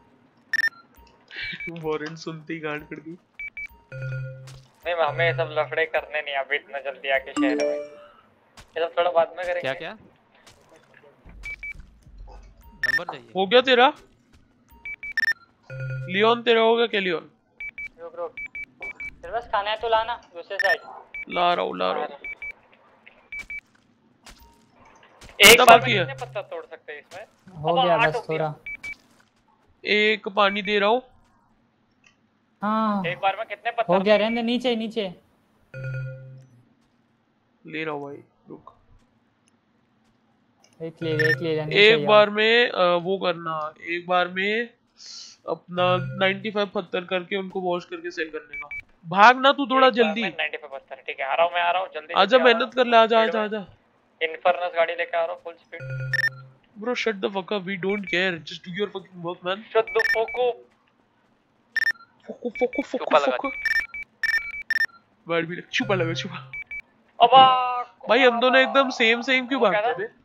वारंट सुनते ही गांड कट गई। नहीं हमें सब लफड़े करने नहीं अभी इतना जल्दी आके शहर में। ये सब थोड़ा बाद में करेंगे। क्या नंबर चाहिए? हो गया तेरा लियोन? तेरा हो गया क्या लियोन? रुक तेरे पास खाना है तो लाना दूसरे साइड। ला रहा हूँ। एक बार में कितने पत्ता तोड़ सकते हैं इसमें? हो गया बस थोड़ा। एक पानी दे रहा हूँ। हाँ एक बार में कितने पत्थर? हो गया, रहने नीचे नीचे ले रहा हूँ भाई, रुक। एक ले एक बार में वो करना, एक बार में अपना 95 पत्थर करके उनको वॉश करके सेल करने का। भागना तू थोड़ा जल्दी। 95 पत्थर ठीक है, आ रहा हूँ मैं, आ रहा हूँ जल्दी। आजा मेहनत कर ले, आजा आजा आजा। इन्फर्नस गाड़ी लेके आ रहा हूँ full speed. Bro shut the fuck up, we don't care, just do your fucking work man. Shut the fuck up. फोको वर्ड भी छुपा लगा छुपा। अबा भाई हम दोनों एकदम सेम क्यों भागते थे?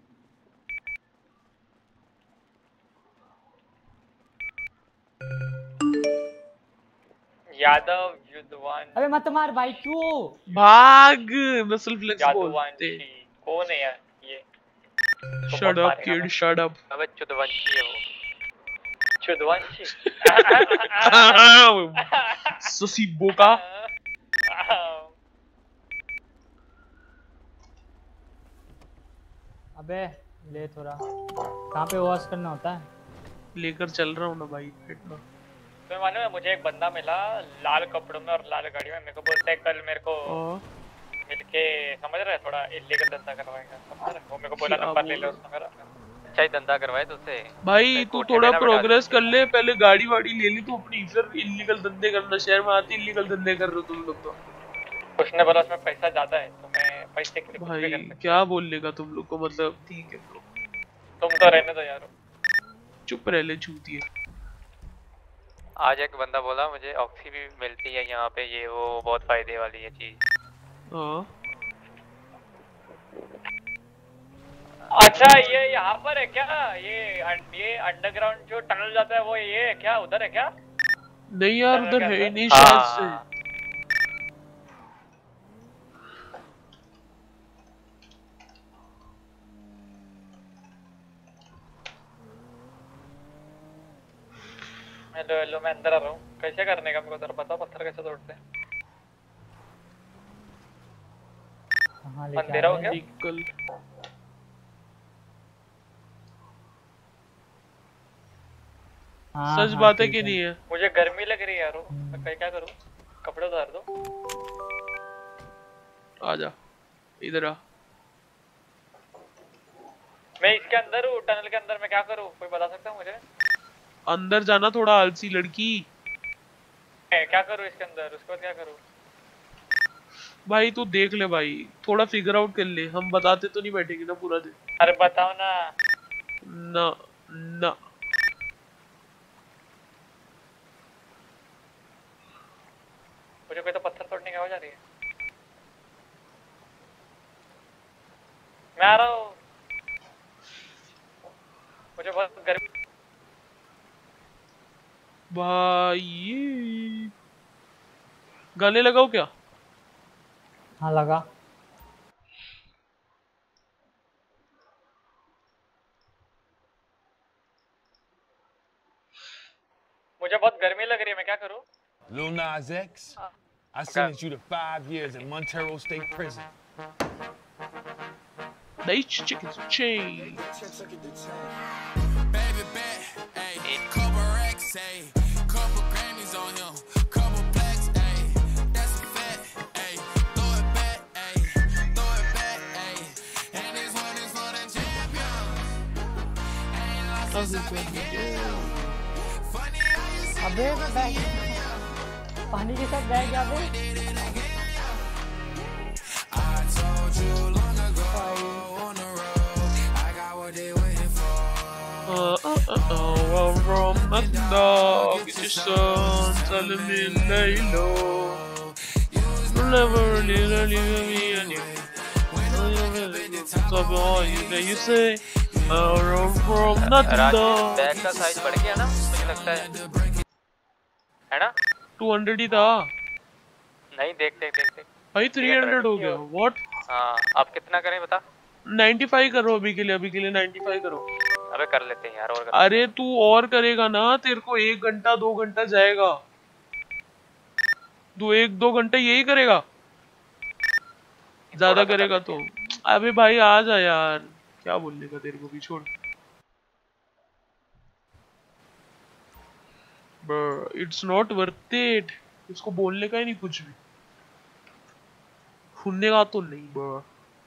यादव युद्धवान। अबे मत मार भाई, क्यों भाग? मसल फ्लेक्स बोलते। कौन है यार ये? Shut up kid, shut up. अबे चुदवंशी है वो। चुदवंशी। ससी बोका। अबे ले थोड़ा। कहाँ पे वॉश करना होता है? लेकर चल रहा हूँ ना भाई। तो मालूम है मुझे एक बंदा मिला लाल कपड़ों में और लाल गाड़ी में। मेरे को बोलता है कल मेरे को मिलके, समझ रहे थोड़ा इल्लीगल धंधा करवाएगा। समझ रहे? वो मेरे को बोला नंबर ले लो उसने मेरा। अच्छा ही धंधा करवाए तो उससे। भाई तू थोड़ा प्रोग्रेस कर ले, पहले गाड़ी वाड़ी ले ली तो अपनी, फिर इल्लीगल धंधे करना। शहर में आते इल्लीगल धंधे कर रहे हो तुम लोग तो। उसने बोला उसमें पैसा ज्यादा है तो मैं पैसे के लिए कुछ भी कर सकता। क्या बोलेगा तुम लोग को, मतलब ठीक है ब्रो। तुम तो रहने दो यार। चुप रह ले चूतिए। आज एक बंदा बोला मुझे ऑक्सी भी मिलती है यहाँ पे, ये वो बहुत फायदे वाली है चीज। अच्छा ये यहाँ पर है क्या? ये अंडरग्राउंड जो टनल जाता है वो ये है क्या? उधर है क्या? नहीं यार उधर है नहीं शायद से। हेलो हेलो, मैं अंदर आ रहा हूँ। कैसे करने का मेरे को जरा बताओ, पत्थर कैसे तोड़ते हैं? अंधेरा हो गया? सच बात है कि नहीं है? मुझे गर्मी लग रही है यार, मैं क्या करूँ? कपड़े उतार दो। आजा इधर आ। मैं इसके अंदर हूँ, टनल के अंदर। मैं क्या करूँ, कोई बता सकता है मुझे? अंदर जाना थोड़ा आलसी लड़की। क्या करूँ इसके अंदर, उसके बाद क्या करूँ? भाई तू देख ले भाई, थोड़ा फिगर आउट कर ले, हम बताते तो नहीं बैठेंगे ना पूरा दिन। अरे बताओ ना। ना ना मुझे कोई तो पत्थर तोड़ने की आवाज आ रही है। मैं आ रहा हूँ। मुझे बहुत गर्मी। भाई गाने लगाओ क्या? हाँ लगा। मुझे बहुत गर्मी लग रही है, मैं क्या करूँ? Lil Nas X, I sentenced you to 5 years in Montero State Prison. Nice chicken chain. Baby bet, ayy, couple racks, ayy, couple Grammys on him, couple plaques, ayy, that's a fact, ayy, throw it back, ayy, throw it back, ayy, and this one is for the champion. Ain't lost since I've been here. Funny how you say अबे मैं bag पानी के साथ bag यहाँ पे। I told you long ago on the road, I got what they waiting for. I'm from my dog, get your son, telling me lay low. You never really leave me anyway. Top of all you say, I'm from nothing dog. Bag का size बढ़ गया ना, मुझे लगता है ना? 200 ही था। नहीं, देख देख देख देख। भाई 300 हो गया। What? हाँ, अब कितना करें बता? 95 करो अभी के लिए 95 करो। अबे कर लेते हैं यार, और कर। अरे तू और करेगा ना, तेरे को 1 घंटा 2 घंटा जाएगा। तू 1-2 घंटे यही करेगा, ज्यादा करेगा तो। अबे भाई आ जा यार, क्या बोलने का तेरे को भी, छोड़। इट्स नॉट वर्थ इट, इसको बोलने का ही नहीं कुछ भी, सुनने का तो नहीं बड़ा।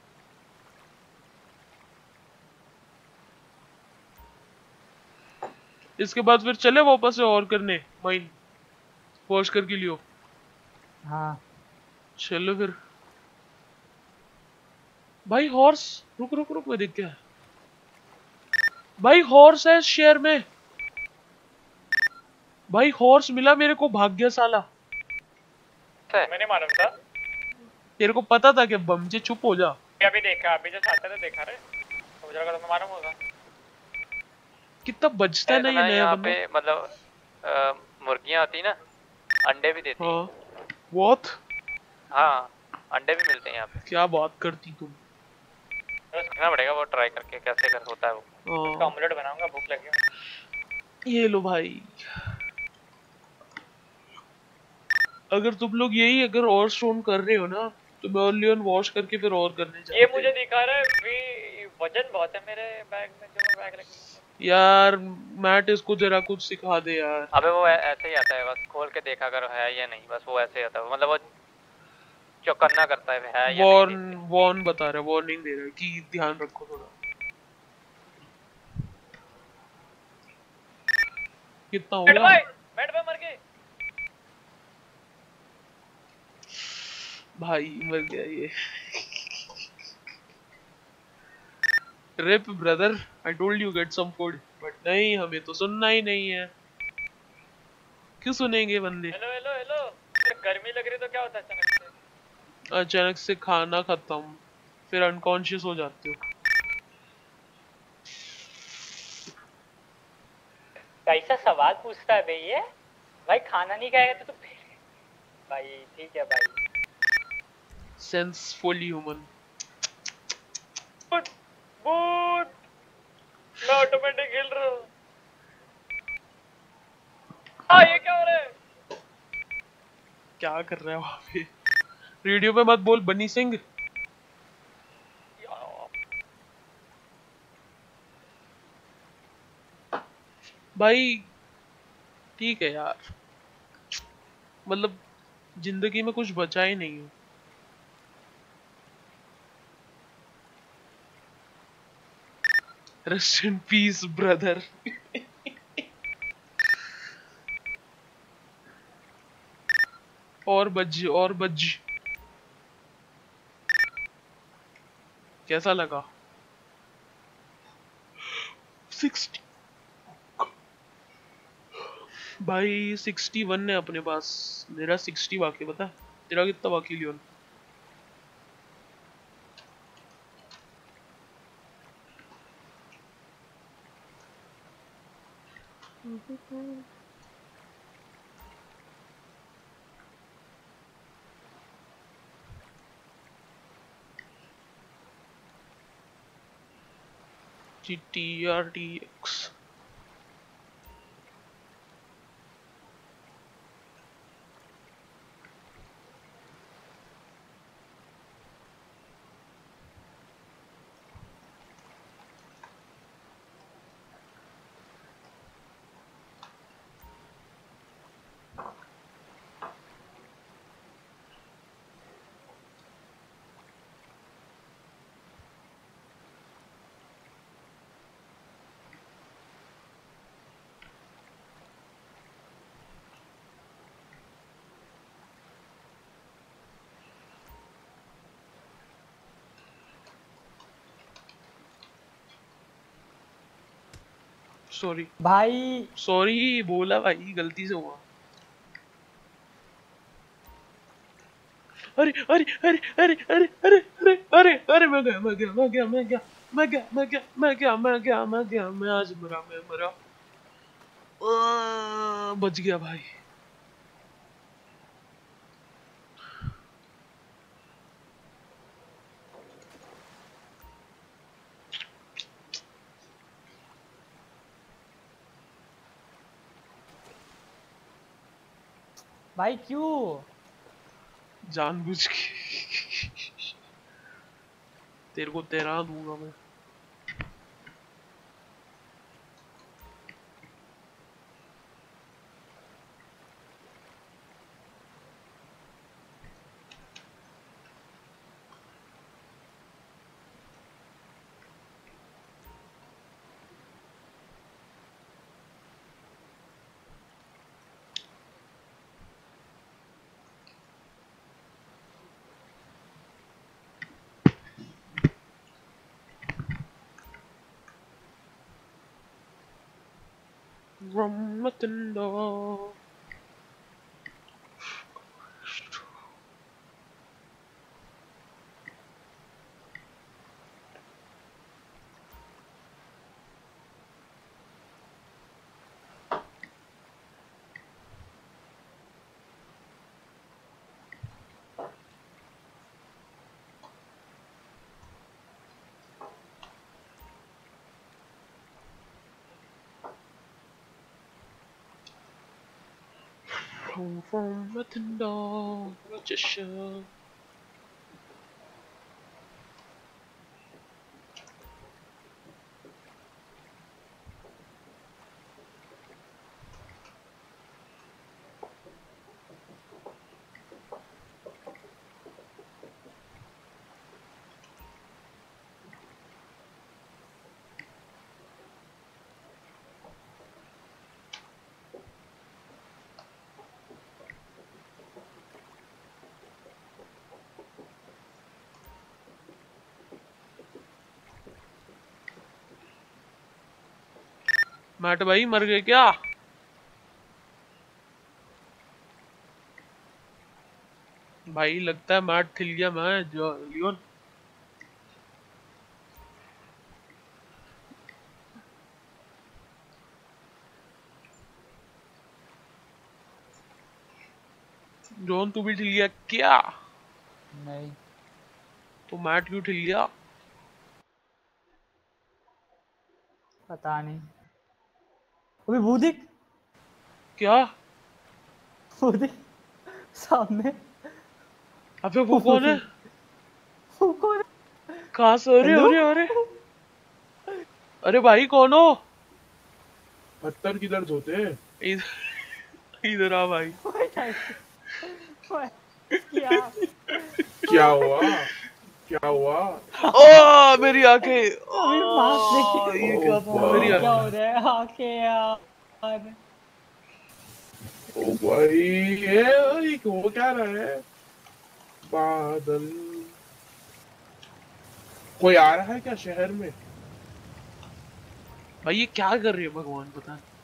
इसके बाद फिर चले वापस से और करने माइन वॉश करके लियो। हाँ चलो फिर। भाई हॉर्स, रुक रुक रुक, मैं देख क्या है भाई। हॉर्स है शेयर में भाई, हॉर्स मिला मेरे को, भाग्य साला। मैंने मालूम था, तेरे को पता था कि बमजे, चुप हो जा। अभी देखा, अभी जो चाहते थे देखा रे, तो मुझे लगा तुम्हें मालूम होगा। कितना बचता है ना ये नया बंदा। मतलब मुर्गियां आती ना, अंडे भी देती। हाँ what? हाँ, अंडे भी मिलते हैं यहाँ पे। क्या बात करती तुम। सीखना पड़ेगा वो, ट्राई करके कैसे कर होता है वो। उसका ऑमलेट बनाऊंगा, भूख लगी है। ये लो भाई, अगर तुम लोग यही अगर और स्टोन कर रहे हो ना, तो मैं ओनली ऑन वॉश करके फिर और करने जाते। ये मुझे दिखा रहा है वजन बहुत है मेरे बैग में, जो मैं बैग रखी। यार मैट, इसको जरा कुछ सिखा दे यार। अबे वो ऐसे ही आता है, बस खोल के देखा करो है या नहीं, बस वो ऐसे ही आता है। मतलब वो चौकन्ना करता है या नहीं। वॉर्न बता रहा है, वार्निंग दे रहा है कि ध्यान रखो थोड़ा। कितना हो गया? मैट पे मर गए भाई, मर गया ये। RIP brother, I told you get some food, but नहीं, हमें तो सुनना ही नहीं है। क्यों सुनेंगे बंदे। हेलो हेलो हेलो, गर्मी लग रही तो क्या होता है अचानक से? अचानक से खाना खत्म, फिर अनकॉन्शियस हो जाते हो। कैसा सवाल पूछता है भाई ये? भाई खाना नहीं खाएगा तो फिर भाई ठीक है भाई। Senseful human. बूट मैं ऑटोमेटिक खेल रहा हूँ। क्या कर रहा है वहाँ पे? रेडियो पे मत बोल बनी सिंह। भाई ठीक है यार, मतलब जिंदगी में कुछ बचा ही नहीं है। Rest in peace brother. और बज कैसा लगा? 60 भाई 61 है अपने पास, मेरा 60 बाकी। बता तेरा कितना बाकी लियोन? GTRTX सॉरी भाई, सॉरी बोला भाई, गलती से हुआ। अरे अरे अरे अरे अरे अरे अरे अरे अरे मैं गया मैं गया मैं गया मैं गया मैं गया मैं गया मैं गया मैं गया मैं गया मैं आज मरा मैं मरा। बच गया भाई। भाई क्यों? जानबूझ के तेरे को तेरा दूंगा मैं। Ramatanda. Ramatanda. Rajasha. मैट भाई मर गए क्या? भाई लगता है मैट थिल गया। मैं जो लियोन जॉन तू भी ठिल गया क्या? नहीं तो मैट क्यों ठिल गया? पता नहीं। अबे बूदिक क्या? बूदिक सामने। अबे वो कौन है? वो कौन है? कहाँ से? अरे अरे अरे अरे भाई कौन हो? पत्थर किधर धोते हैं? इधर आ भाई। क्या हुआ? क्या हुआ? ओ मेरी आंखें। ये क्या था? मेरी क्या हो रहा है? आंखें यार। ओ भाई ये हो क्या रहा है? बादल कोई आ रहा है क्या शहर में? भाई ये क्या कर रही है भगवान पता नहीं।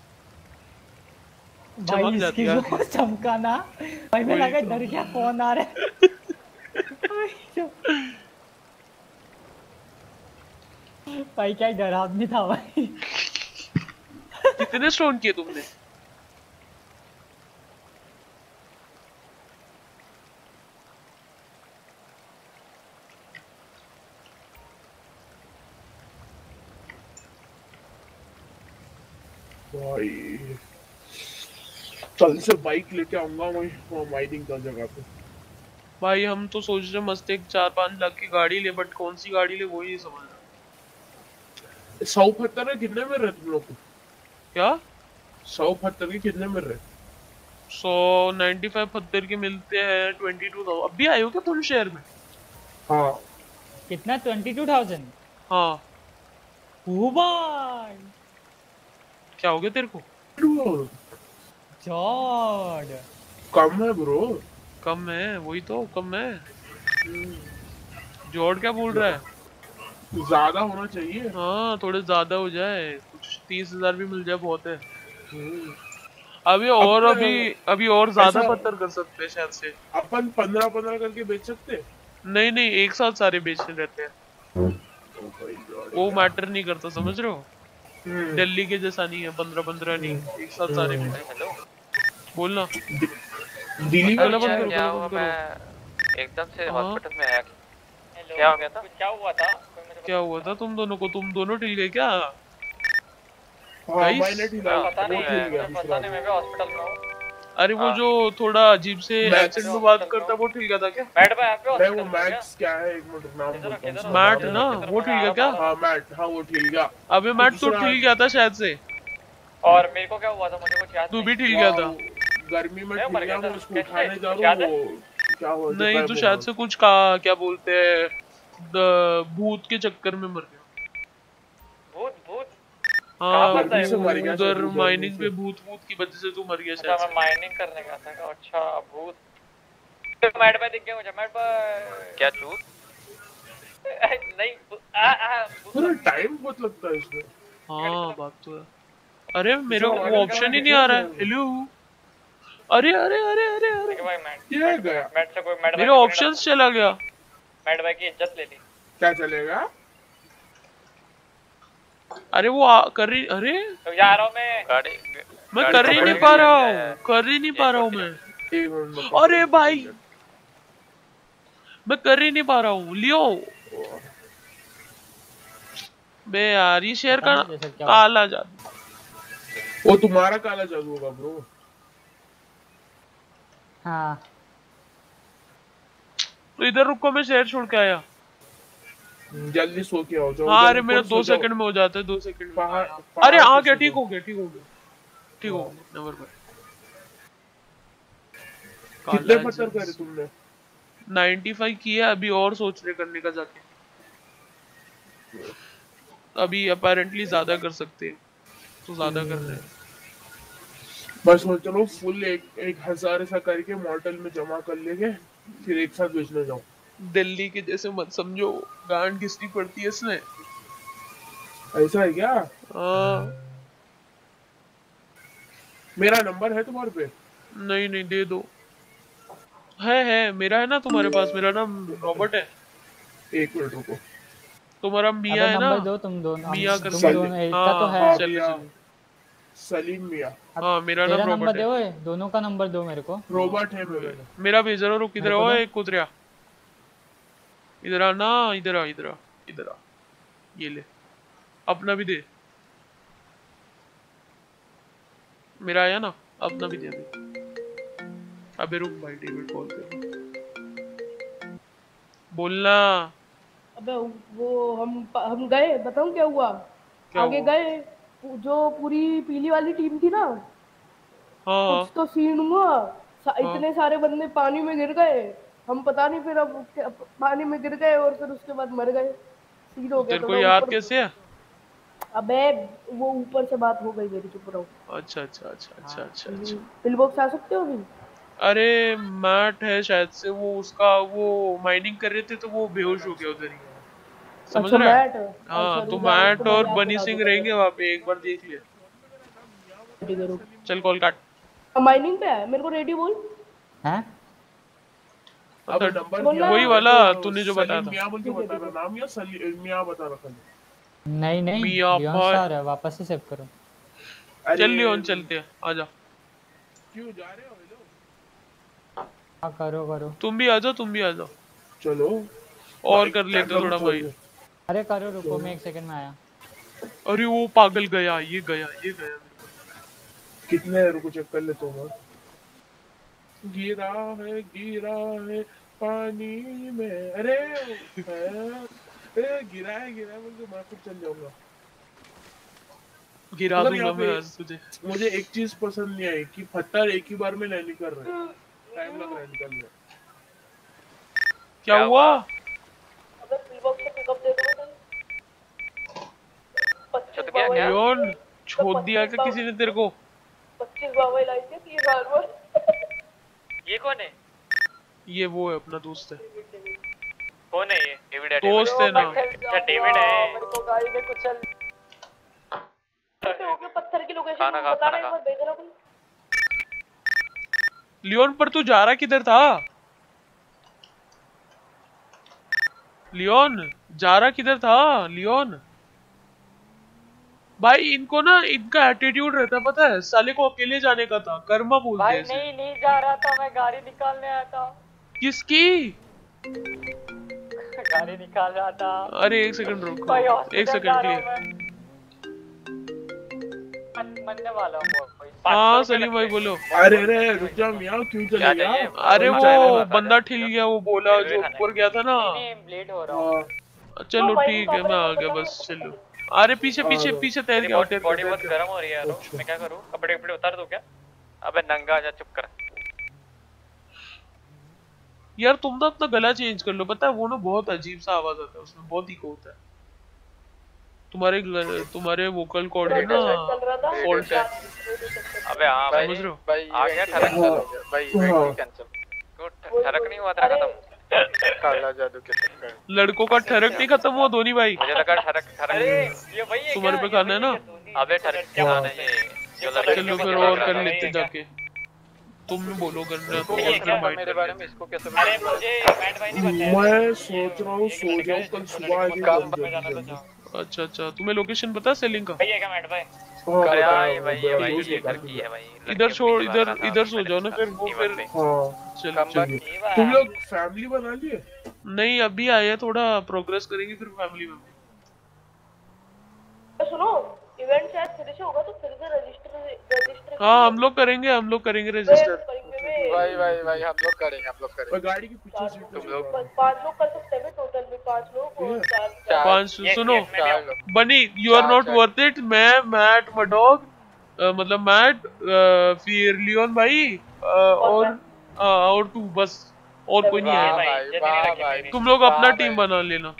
भाई इसकी जो चमकाना भाई मैं लगा डर गया कौन आ रहा है। भाई क्या डरावनी था भाई। कितने स्टोन किए तुमने? भाई कल से बाइक लेके आऊंगा वही माइनिंग का जगह पे। भाई हम तो सोच रहे मस्त एक 4-5 लाख की गाड़ी ले, बट कौन सी गाड़ी ले वो ही नहीं समझ रहा। 100 पत्थर कितने में रहे तुम लोग? क्या 100 पत्थर के कितने में रहे? 195 पत्थर के मिलते हैं 22,000। अब भी आए हो क्या तुम शहर में? हाँ। कितना 22,000? हाँ। ओ भाई क्या हो गया तेरे को? जॉर्ड कम है ब्रो। कम है वही तो कम है। जॉर्ड क्या बोल रहा है? ज्यादा होना चाहिए। हाँ थोड़े ज्यादा हो जाए, कुछ 30,000 भी मिल जाए बहुत है। अभी और अभी और ज्यादा पत्थर कर सकते हैं शायद से। अपन 15 करके बेच सकते? नहीं नहीं एक साथ सारे बेचने रहते हैं। वो मैटर नहीं करता समझ रहे हो? दिल्ली के जैसा नहीं है 15 नहीं, एक साथ सारे बेचने। बोलना दिल्ली क्या हुआ? मैं एकदम से हॉस्पिटल में आया। क्या हो गया था? क्या हुआ था? क्या हुआ था तुम दोनों को? तुम दोनों ठीक है क्या? पता नहीं मैं भी हॉस्पिटल में हूँ। अरे वो जो थोड़ा अजीब से एक्सेंट में बात करता वो ठीक था क्या? मैट भाई आप नहीं वो मैक्स क्या है? एक मिनट नाम मैट ना वो ठीक है क्या? हाँ मैट, हाँ वो ठीक गया। अबे मैट तो ठीक गया था शायद से। और मेरे को क्या हुआ था मुझे कुछ याद तू भी ठीक गया था। गर्मी में ठीक गया मैं उसको उठाने जा रहा हूँ। क्या हुआ? नहीं तो शायद से कुछ का क्या बोलते हैं भूत के चक्कर में मर गया। भूत भूत? हाँ उधर माइनिंग पे भूत की वजह से तू मर गया शायद। मैं माइनिंग करने गया था। अच्छा भूत। मैट भाई दिख गया मुझे। मैट भाई क्या चूत? नहीं पूरा टाइम बहुत लगता है इसमें। हाँ बात तो है। अरे मेरा वो ऑप्शन ही नहीं आ रहा है। हेलो अरे अरे अरे अरे अरे क्या गया? मैट से कोई मैट मेरा ऑप्शंस चला गया। मैट भाई की इज्जत ले ली। क्या चलेगा? अरे वो कर रही। अरे तो जा रहा हूँ मैं गाड़ी। मैं कर ही नहीं पा रहा हूँ मैं। अरे भाई मैं कर ही नहीं पा रहा हूँ। लियो बे यार ये शेयर का काला जादू। वो तुम्हारा काला जादू होगा ब्रो। हाँ तो इधर रुको मैं शेयर छोड़ के आया। जल्दी सो के आओ। हाँ अरे मेरा 2 सेकंड में हो जाता है 2 सेकंड में। अरे हाँ क्या ठीक हो गया नंबर पर। कितने पत्थर करे तुमने? 95 किया अभी और सोच रहे करने का जाके। अभी अपेरेंटली ज्यादा कर सकते हैं तो ज्यादा कर रहे हैं। बस चलो फुल 1,000 ऐसा करके मॉडल में जमा कर लेंगे फिर एक साथ बेचने जाओ। दिल्ली के जैसे मत समझो, गांड घिसनी पड़ती है इसमें। ऐसा है क्या? मेरा नंबर है तुम्हारे पे? नहीं दे दो। है मेरा है ना तुम्हारे पास? मेरा नाम रॉबर्ट है। एक मिनट रुको। तुम्हारा मिया है ना? दो तुम दोनों मिया कर तो है। सलीम मिया। हाँ मेरा नाम रॉबर्ट है। दोनों का नंबर दो मेरे को। रॉबर्ट है मेरा भेज रहा। रुक इधर आओ एक कुतरिया। इधर आ ना, इधर आ ये ले अपना भी दे। मेरा आया ना, अपना भी दे। अबे रुक भाई, डेविड कॉल कर, बोलना। अबे वो हम गए, बताऊं क्या हुआ? क्या आगे हुआ? गए, जो पूरी पीली वाली टीम थी ना, हाँ कुछ तो सीन हुआ। इतने सारे बंदे पानी में गिर गए, हम पता नहीं फिर अब पानी में गिर गए और फिर उसके बाद मर गए। सीन हो गया। तेरे को याद कैसे है? अबे वो ऊपर से बात हो गई मेरी, चुप रहो। अच्छा अच्छा अच्छा अच्छा अच्छा अच्छा। पिलबॉक्स आ सकते हो अभी? अरे मैट है शायद से, वो उसका वो माइनिंग कर रहे थे तो वो बेहोश हो गया उधर ही, समझ रहा है? हाँ तो मैट और बनी सिंह रहेंगे वहाँ पे, एक बार देख लिया। चल कॉल काट। माइनिंग पे है, मेरे को रेडी बोल। हैं? अब नंबर वही वाला तूने जो बताया था। मियां बोल के बता रहा, नाम या मियां बता रखा है। नहीं लियोन सर है, वापस से सेव करो। चल लियोन चलते हैं, आजा। क्यों जा रहे हो ये लोग? हाँ करो। तुम भी आ जाओ, तुम भी आ जाओ। चलो और कर लेते थोड़ा भाई। अरे करो, रुको मैं 1 सेकंड में आया। अरे वो पागल गया, ये गया। कितने, रुको चेक कर लेता हूँ। गिरा है पानी में, अरे गिरा है बोल के मैं खुद चल जाऊंगा। गिरा दूंगा मैं आज तुझे। मुझे एक चीज पसंद नहीं आई कि पत्थर एक ही बार में नहीं निकल रहे, टाइम लग रहा है निकलने। क्या हुआ? अबे पिलबॉक्स से पिकअप दे दो क्या लियोन, छोड़ दिया क्या किसी ने तेरे को? 25 बाबा लाई थी 30 बार। ये कौन है? ये वो है, अपना दोस्त है। कौन है ये? डेविड है। दोस्त है ना? क्या डेविड है? मेरे को गाड़ी में कुछ चल पत्थर की लोकेशन बता रहा है, एक बार भेज रहा हूं। लियोन पर तू जा रहा किधर था? लियोन जा रहा किधर था? लियोन भाई, इनको ना इनका एटीट्यूड रहता है, पता है? साले को अकेले जाने का था, कर्मा बोलते हैं इसे। नहीं जा रहा था, मैं गाड़ी निकालने आया था। किसकी? गाड़ी निकाल रहा था। अरे एक सेकंड रुको, एक सेकंड के लिए। मरने वाला हूँ। हाँ सलीम भाई बोलो। अरे रुक जाओ मियां, क्यों चले गया? अरे वो बंदा ठिल गया, वो बोला जो ऊपर गया था ना। ब्लेड हो रहा। चलो ठीक है, मैं आ गया बस। चलो अरे पीछे तैर गया। बॉडी बहुत गर्म हो रही है यार, मैं क्या करूं? कपड़े उतार दूं क्या? अबे नंगा आजा, चुप कर यार। तुम ना अपना गला चेंज कर लो, पता है वो ना बहुत अजीब सा आवाज आता है उसमें, बहुत इको होता है। तुम्हारे वोकल कॉर्ड में ना फॉल्ट है। अबे हाँ भाई, समझ रहे हो? आ गया ठरक भाई, कैंसिल। गुड, ठरक नहीं हुआ तेरा खत्म? काला जादू के चक्कर लड़कों का ठरक नहीं खत्म हुआ धोनी भाई। मुझे लगा ठरक ये वही है, तुम्हारे पे खाना है ना? अबे ठरक क्या खाना है ये? चलो फिर और कर लेते जाके। तुम बोलो करना तो और फिर मेरे बारे में इसको कैसे? अरे मुझे मैट भाई नहीं बताया। मैं सोच रहा हूँ सो जाऊं, कल सुबह ही काम पे जाना था। अच्छा तुम्हें लोकेशन पता सेलिंग का? भैया क्या मैट भाई? ये भाई ये घर की है भाई। इधर छोड़, इधर सो जाओ ना फिर। वो फिर चल तुम लोग फैमिली बना लिए? नहीं अभी आए, थोड़ा प्रोग्रेस करेंगे फिर फैमिली में। सुनो, इवेंट शायद फिर से होगा तो फिर से रजिस्टर। हाँ हम लोग करेंगे रजिस्टर। भाई हम लोग करेंगे। गाड़ी के पीछे सीट तुम लोग 5 लोग कर सकते हैं टोटल में, 5 लोग और 4। 5 सुनो Bunny, you are not worth it. मैं मैट मडॉग, मतलब मैट, फिर लियोन भाई और तू, बस और कोई नहीं है। तुम लोग अपना टीम बना लेना,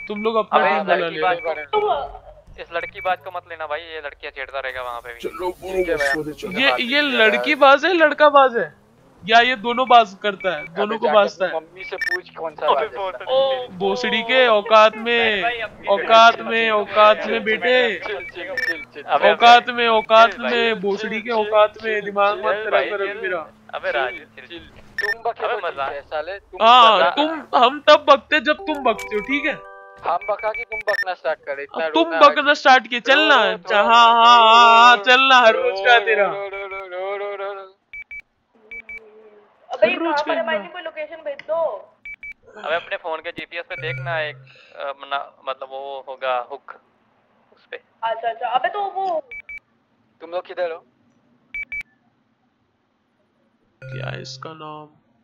इस लड़की बात को मत लेना भाई, ये लड़कियां छेड़ता रहेगा वहाँ पे भी। चलो ये लड़की बाज है लड़का बाज है, या ये दोनों बाज करता है? दोनों को बाजता है। मम्मी से पूछ कौन सा भोसड़ी के औकात में बेटे, औकात में भोसड़ी के औकात में। दिमाग मत खराब कर मेरा। अबे राज तुम बके मजाक साले। हाँ हम तब बकते जब तुम बकते हो, ठीक है? हम बका कि तुम बकना स्टार्ट करे? इतना तुम बकना स्टार्ट किए। चलना हाँ चलना, हर रोज का तेरा। अबे कहां पर है? माइनिंग पे लोकेशन भेज दो। अबे अपने फोन के जीपीएस पे देखना, एक मतलब वो होगा हुक उस पे। अच्छा अबे तो वो तुम लोग किधर हो? क्या है इसका नाम?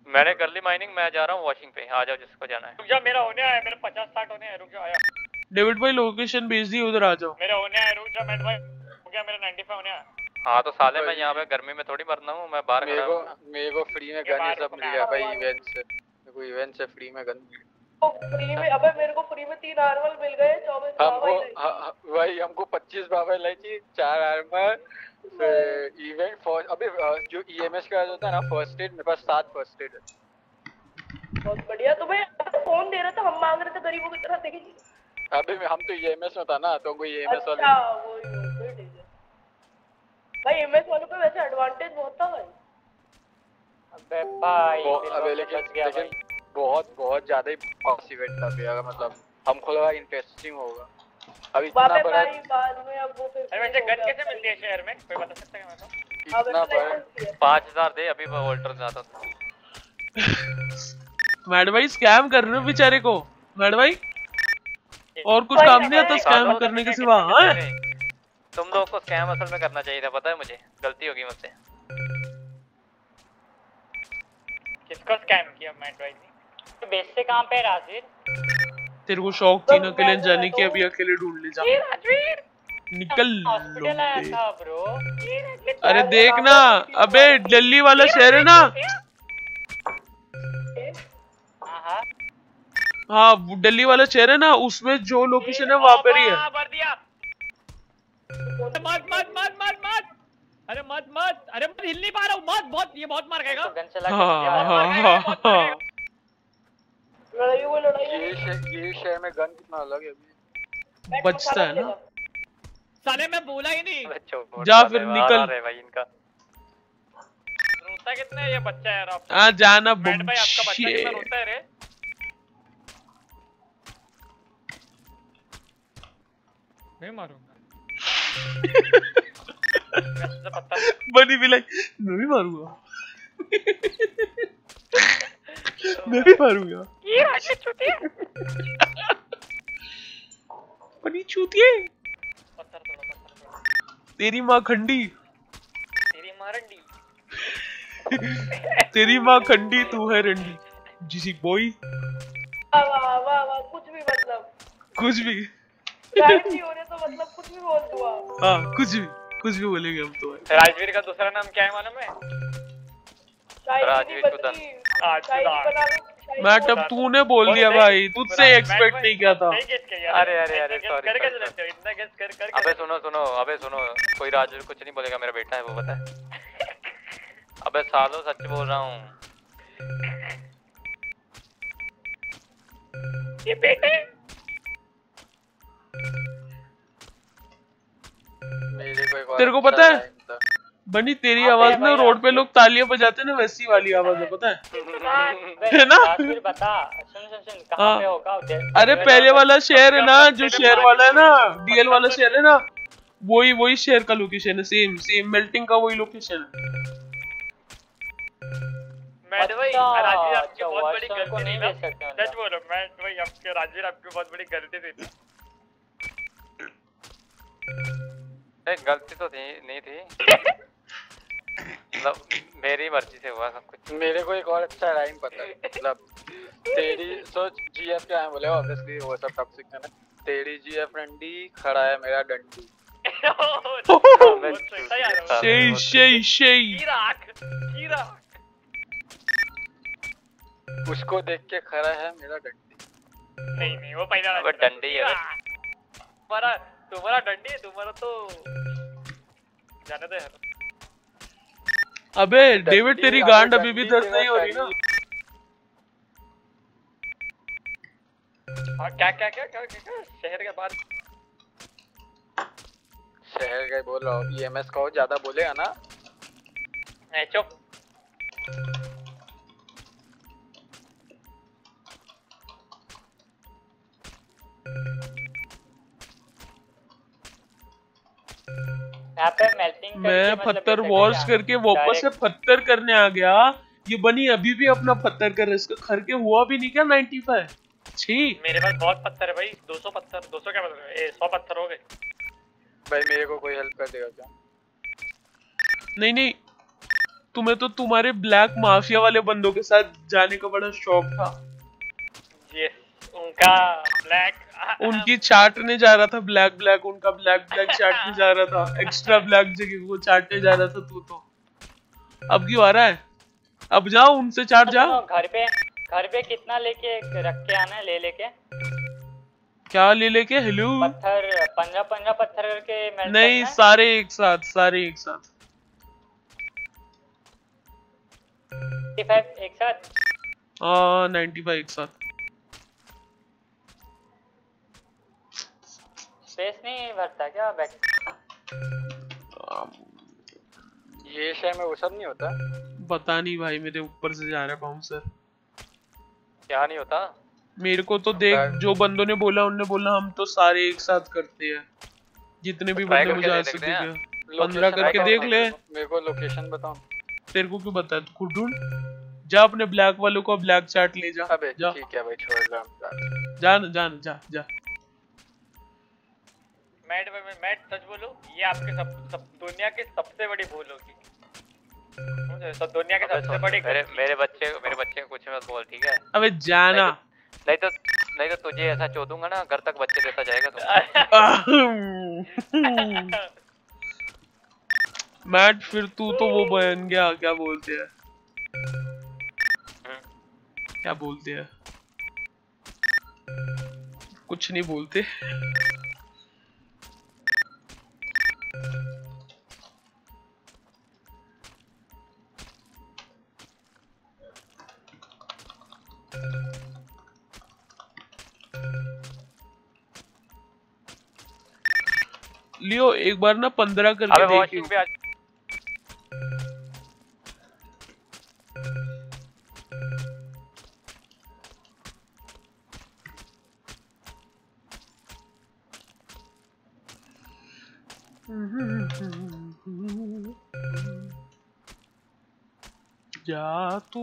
मैंने कर ली माइनिंग, मैं जा रहा हूँ वॉशिंग पे, आ जाओ जिसको जाना है। रुक जा, मेरा होने आया, मेरे 50-60 होने हैं, रुक जा आया। डेविड भाई लोकेशन भेज दी, उधर आ जाओ। मेरा होने आया, रुक जा मैट भाई, हो गया मेरा 95 होने आया। हाँ तो साले मैं यहाँ पे गर्मी में थोड़ी मरना हूँ, मैं बाहर खड़ा हूँ। मेरे को फ्री में गन ये सब मिल गया भाई इवेंट से, मेरे को इवेंट से फ्री में गन मिल गया। फ्री में अबे मेरे को फ्री में 3 आर्मर मिल गए, 24 हमको भाई हमको 25 बाबा इलायची, 4 आर्मर, इवेंट फर्स्ट। अबे जो ईएमएस का होता है ना फर्स्ट एड, मेरे पास 7 फर्स्ट एड है। बहुत बढ़िया। तुम्हें फोन दे रहा था, हम मांग रहे थे गरीबों की तरह, देखिए। अबे हम तो ईएमएस में था ना, तो कोई ईएमएस वाले। अच्छा वो ठीक है भाई, ईएमएस वालों पे वैसे एडवांटेज बहुत था भाई। अबे भाई अबे लेकिन बहुत ज्यादा ही बॉस इवेंट था भैया, मतलब हमको लगा इंटरेस्टिंग होगा। अब इतना बड़ा बाद में अब वो अरे वैसे गन कैसे मिलती है शहर में, कोई बता सकता है मेरे को? इतना बड़ा 5000 दे, अभी मैं वोल्टर जाता था। मैड भाई स्कैम कर रहे हो बेचारे को, मैड भाई और कुछ काम नहीं आता स्कैम करने के सिवा। तुम लोगों को स्कैम असल में करना चाहिए था, पता है मुझे, गलती होगी मुझसे। किसको स्कैम किया मैट भाई ने? तो बेस से कहां पे राजवीर? तेरे को शौक थी ना अकेले जाने की, अभी अकेले ढूंढ ले जा। निकल हॉस्पिटल आया था ब्रो। अरे देख ना, अबे दिल्ली वाला शहर है ना। हाँ दिल्ली वाला शहर है ना, उसमें जो लोकेशन है वहाँ पर ही है। मत अरे मत अरे मत, हिल नहीं पा रहा हूँ, मत बहुत ये बहुत मार खाएगा। ये शहर में गन कितना अलग है अभी, बचता है ना। साले मैं बोला ही नहीं। जा फिर निकल। भाई इनका रोता कितना है ये बच्चा यार आप। हाँ जाना मैट भाई, आपका बच्चा कितना रोता है रे। मैं मारूंगा। बनी बिलाई, मैं भी मारूंगा। मैं भी मारूंगा। ये राशि चूतिया। बनी चूतिए। तेरी माँ खंडी। तेरी माँ रंडी। तेरी माँ खंडी, तू है रंडी। जिसी बॉय। वाह वाह वाह, कुछ भी मतलब। कुछ भी। राइट नहीं हो रहे तो मतलब कुछ भी बोल दूंगा। हाँ कुछ भी बोलेंगे हम तो। राजवीर का दूसरा नाम क्या है मालूम है? राजवीर कुदन। मैट अब तूने बोल दिया भाई, तुझसे एक्सपेक्ट नहीं किया था। अरे सॉरी। इतना गेस कर। अबे सुनो, कोई राजवीर कुछ नहीं बोलेगा, मेरा बेटा है वो, पता है। अबे सालों सच बोल रहा हूँ। ये बेटे तेरे को पता है बनी, तेरी आवाज में रोड पे लोग तालियां बजाते ना, वैसी वाली आवाज है, पता है ना? बता सुन कहां पे होगा? अरे पहले वाला शहर है ना, जो शहर वाला है ना, डीएल वाला शहर है ना, वही शहर का लोकेशन है, सेम मेल्टिंग का वही लोकेशन है। मैट भाई राजवीर आपकी बहुत बड़ी गलती नहीं ना, सच बोलो मैट भाई, आपके राजवीर आपकी बहुत बड़ी गलती थी। गलती तो नहीं थी, मतलब मेरी मर्जी से हुआ सब कुछ। मेरे को एक और अच्छा राइम पता है, मतलब तेरी सोच जीएफ क्या है बोले, ऑब्वियसली वो सब टॉक्सिक है ना। तेरी जीएफ रंडी, खड़ा है मेरा डंडी। उसको देख के खड़ा है मेरा डंडी। नहीं वो पहला डंडी है तुम्हारा डंडी है, तुम्हारा तो जाने दे। अबे डेविड तेरी गांड अभी भी दर्द नहीं हो रही ना? क्या शहर के बाद शहर का बोल रहा हूँ, ईएमएस का ज्यादा बोलेगा ना। चुप। मैं पत्थर वॉश करके वापस से पत्थर करने आ गया। ये बनी अभी भी अपना पत्थर कर रहा है, इसका खर के हुआ भी नहीं क्या 95? छी मेरे पास बहुत पत्थर है भाई, 200 पत्थर, 200 क्या मतलब 100 पत्थर हो गए भाई। मेरे को कोई हेल्प कर देगा क्या? नहीं तुम्हें तो तुम्हारे ब्लैक माफिया वाले बंदों के साथ जाने का बड़ा शौक था। यस, उनका ब्लैक उनकी चाटने जा रहा था, ब्लैक उनका ब्लैक चाटने जा रहा था, एक्स्ट्रा ब्लैक जगह वो चाटने जा रहा था तू तो। अब क्यों आ रहा है? अब जाओ उनसे चाट जाओ। घर पे कितना लेके रख के आना है? लेके क्या लेके? हेलो पत्थर 15 पत्थर करके मेल्ट नहीं, सारे एक साथ 95 एक साथ। हाँ 95 एक साथ। स्पेस नहीं भरता क्या बैग? ये शहर में वो सब नहीं होता? पता नहीं भाई, मेरे ऊपर से जा रहा है बाउंसर। क्या नहीं होता? मेरे को तो देख, जो बंदों ने बोला उनने बोला हम तो सारे एक साथ करते हैं, जितने भी बंदे मुझे आज तक दिखे। 15 करके देख ले। मेरे को लोकेशन बताओ। तेरे को क्यों बता? तू खुद ढूंढ। जा अपने ब्लैक वालों को ब्लैक चाट ले जा। अबे ठीक है भाई, छोड़ जा। मैट सच बोलूं, ये आपके सब दुनिया की सबसे बड़ी भूल होगी। सब दुनिया के सबसे बड़ी। मेरे बच्चे को कुछ मत बोल, ठीक है? अबे जाना। नहीं तो तुझे ऐसा चोदूंगा ना, घर तक बच्चे देता जाएगा तो। मैट फिर तू तो वो बन गया, क्या बोलते हैं कुछ नहीं बोलते। लियो एक बार ना 15 करके देखियो। जा तू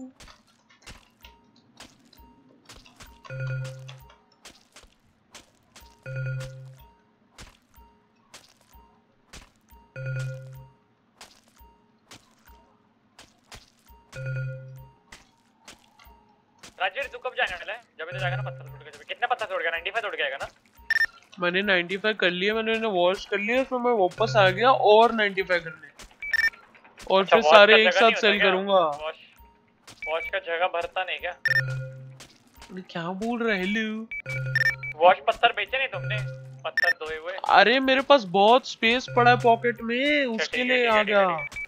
राजवीर तू कब जाने वाला है? जब इधर जाएगा ना पत्थर तोड़ के। कितने पत्थर तोड़ गया? 95 तोड़ के आएगा ना? मैंने 95 कर लिया, मैंने वॉश कर लिया, फिर मैं वापस आ गया और 95 करने, और फिर सारे एक साथ सेल करूंगा। वॉश का जगह भरता नहीं क्या? क्या बोल रहे हो? वॉश पत्थर बेचे नहीं तुमने? पत्थर धोए हुए? अरे मेरे पास बहुत स्पेस पड़ा है पॉकेट में, उसके लिए आ गया।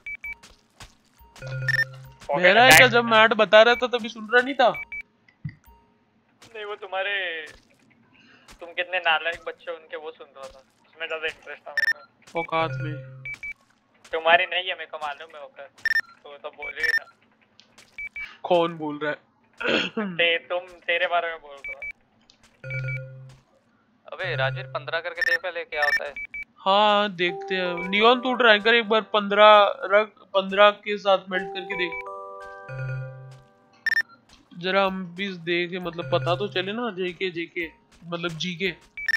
मेरा है क्या? जब मैट बता रहा था तभी सुन रहा नहीं था? नहीं वो तुम कितने नालायक बच्चे हो उनके वो सुन रहा था, उसमें ज्यादा इंटरेस्ट था मेरे को। औकात में तुम्हारी नहीं है, मेरे को मालूम है होकर, तो बोल ही ना। कौन बोल रहा है? तेरे बारे में बोल रहा हूँ। अबे राजवीर 15 करके देख पहले क्या होता है। हाँ देखते हैं। नियॉन तू ट्राई कर एक बार, 15 के साथ मेल्ट करके देख जरा, हम भी देखे, मतलब पता तो चले ना। जेके मतलब जीके।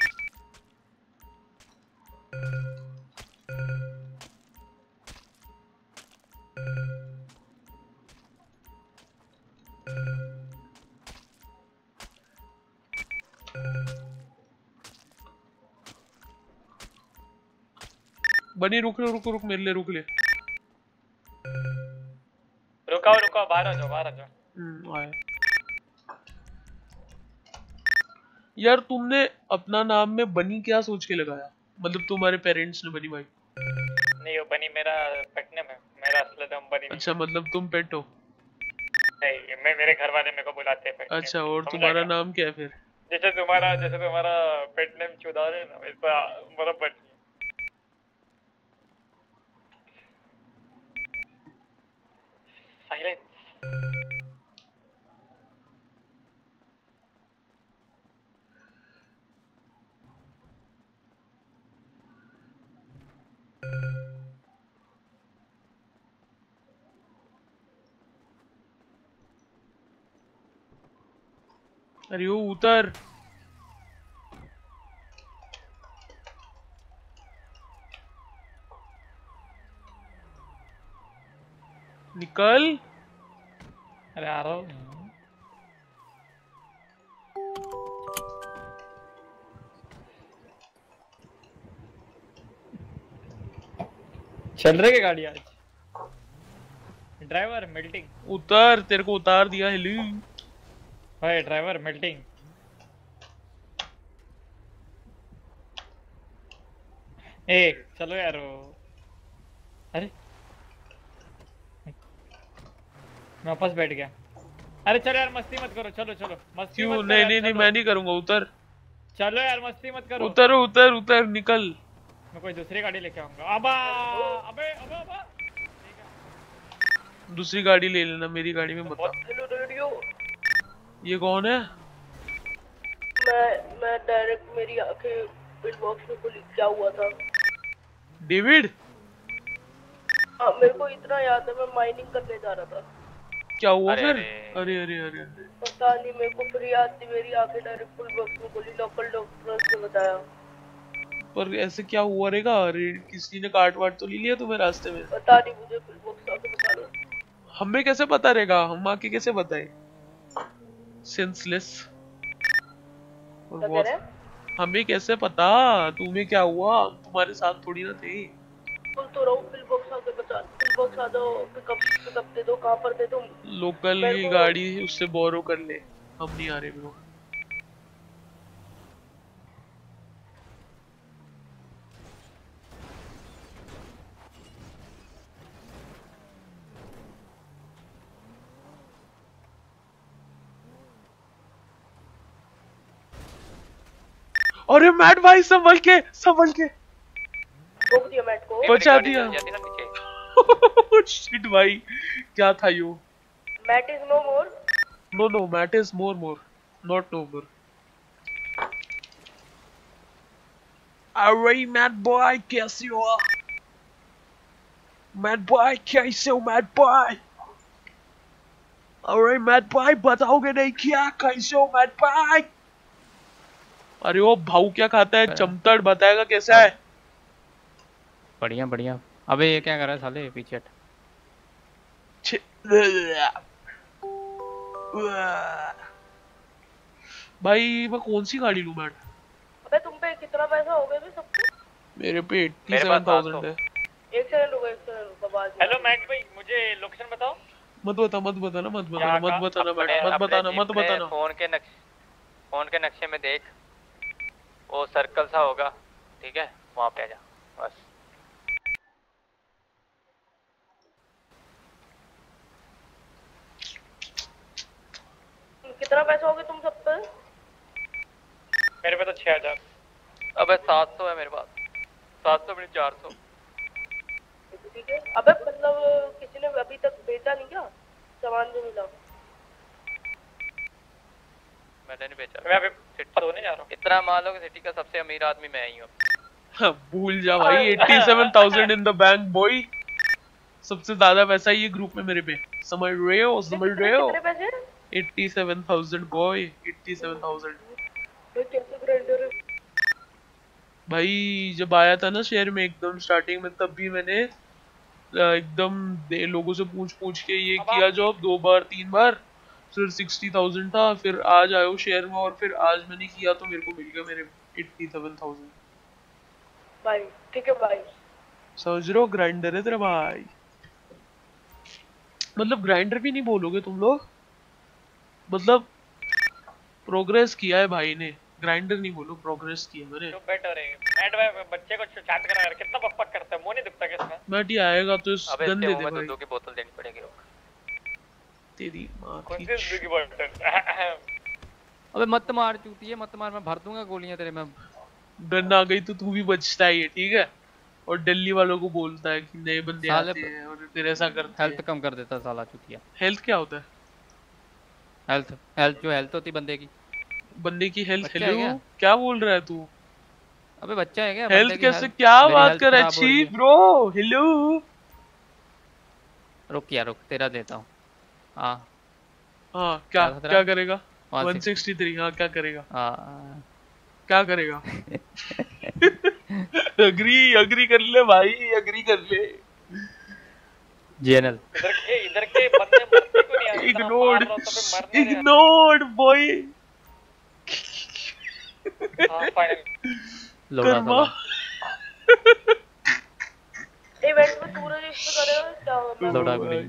बनी रुक मेरे लिए रुक ले। रुकाओ बाहर आ जाओ। आए यार, तुमने अपना नाम में बनी क्या सोच के लगाया? मतलब तुम्हारे पेरेंट्स ने बनी भाई? नहीं वो बनी मेरा पेट नेम है, मेरा असली नाम बनी। अच्छा मतलब तुम पेट हो? नहीं मेरे घर वाले मेरे को बुलाते हैं पेट। अच्छा, और तुम्हारा नाम क्या है फिर? जैसे तुम्हारा पेट नेम चुदार है ना, वैसा मेरा पेट। साइलेंस। अरे वो उतर। निकल। अरे आ रहा हूँ। चल रही है गाड़ी आज? Driver melting. उतर, तेरे को उतार दिया। हेलो भाई ड्राइवर मेल्टिंग। ए चलो यार। अरे मैं वापस बैठ गया। अरे चलो यार मस्ती मत करो, चलो चलो मस्ती क्यों? मत करो नहीं यार, नहीं नहीं, चलो। मैं नहीं करूंगा। उतर। चलो यार मस्ती मत करो। उतर उतर उतर, निकल। मैं कोई दूसरी गाड़ी लेके आऊंगा। अबे अबे अबे दूसरी गाड़ी ले लेना, मेरी गाड़ी में मत आ। Hello radio. ये कौन है? मैं डायरेक्ट मेरी आंखें पिल बॉक्स में खुली। क्या हुआ था? डेविड। हाँ मेरे को इतना याद है, मैं माइनिंग करने जा रहा था। क्या हुआ फिर? अरे अरे अरे पता नहीं, मेरे को फिर याद थी, मेरी आंखें डायरेक्ट फुल बॉक्स में खुली। लोकल डॉक्टर ने बताया। पर ऐसे क्या हुआ रहेगा? अरे किसी ने काट वाट तो नहीं लिया तुम्हें रास्ते में? पता नहीं, मुझे फुल बॉक्स आके बता दो। हमें कैसे पता रहेगा? हम आके कैसे बताए? सेंसलेस। हमें कैसे पता तुम्हें क्या हुआ? तुम्हारे साथ थोड़ी ना थे। बोल तो रहा हूँ, फुल बॉक्स आके बता। फुल बॉक्स आ जाओ। पिकअप दे दो। कहाँ पर दे दो? लोकल की गाड़ी उससे बोरो कर ले। हम नहीं आ रहे ब्रो। अरे मैट भाई संभल के, संभल के। रोक दिया मैट को। बचा दिया। शिट भाई, क्या था yo? Matt is no more. No no, Matt is more more, not no more. अरे मैट बॉय कैसे हो? मैट बॉय कैसे हो? मैट बॉय, अरे मैट बॉय बताओगे नहीं क्या? कैसे हो मैट बॉय? अरे वो भाऊ क्या खाता है? चमतड़ बताएगा कैसा है? बढ़िया बढ़िया। अबे ये क्या कर रहा है साले? पीछे हट। भाई मैं कौन सी गाड़ी लूं मैट? अबे तुम पे कितना पैसा हो गया? सबके मेरे पे 87,000 है। एक सेकंड रुको, एक सेकंड रुको, बात। हेलो मैट भाई, मुझे लोकेशन बताओ। मत बताना मैट, मत बताना। फोन के नक्शे में देख, वो सर्कल सा होगा, ठीक है? वहाँ पे आ जा बस। कितना पैसा हो गया तुम सब पे? मेरे पे तो 6000। अबे 700 है मेरे पास। 700 में 400। ठीक है। अबे मतलब किसी ने अभी तक बेचा नहीं क्या सामान जो मिला? मैंने नहीं बेचा। मैं अभी सिटी होने जा रहा हूँ। इतना मान लो कि सिटी का सबसे अमीर आदमी मैं ही हूँ। भूल जा भाई। 87,000 इन द बैंक बॉय। सबसे ज्यादा पैसा ये ग्रुप में मेरे पे। समझ रहे हो? समझ रहे हो? 87,000 बॉय, 87,000। भाई जब आया था ना शहर में एकदम स्टार्टिंग में, तब भी मैंने एकदम लोगों से पूछ के ये किया जॉब 2 बार 3 बार। फिर 60,000 था। फिर आज आयो शहर में और फिर आज मैंने किया तो मेरे को मिल गया मेरे 87,000 भाई। ठीक है भाई। समझ रहे हो? ग्राइंडर है तेरा भाई। मतलब ग्राइंडर भी नहीं बोलोगे तुम लोग? मतलब प्रोग्रेस किया है भाई ने। ग्राइंडर नहीं बोलो, प्रोग्रेस किया मैंने। तो बेटर है। मैट भाई बच्चे को चाट करा यार, कितना बकबक करता है। मुंह नहीं दिखता क्या इसका? मैटी आएगा तो इस गन दे दे भाई। दूध की बोतल देनी पड़ेगी। तेरी मां कौन सी दूध की बोतल? अबे मत मार चूतिए, मत मार। मैं भर दूंगा गोलियां तेरे में। गन आ गई तो तू भी बचता ही है, ठीक है? और दिल्ली वालों को बोलता है कि नए बंदे आते हैं और फिर ऐसा करते हैं। हेल्थ कम कर देता साला चूतिया। हेल्थ क्या होता है? हेल्थ जो हेल्थ होती बंदे की। बंदे की हेल्थ? हेलो क्या बोल रहा है तू? अबे बच्चा है क्या? हेल्थ कैसे? क्या बात कर रहा है? छी ब्रो। हेलो रुक यार, रुक तेरा देता हूँ। हाँ क्या करेगा? 163। हाँ क्या करेगा? क्या करेगा? अग्री कर ले भाई, अग्री कर ले। जीएनएल इधर के बंदे मरते क्यों नहीं? Ignored boy. हाँ फाइनल कर्मा। इवेंट में तू रजिस्टर करेगा क्या होता? लोडा गुड़ी।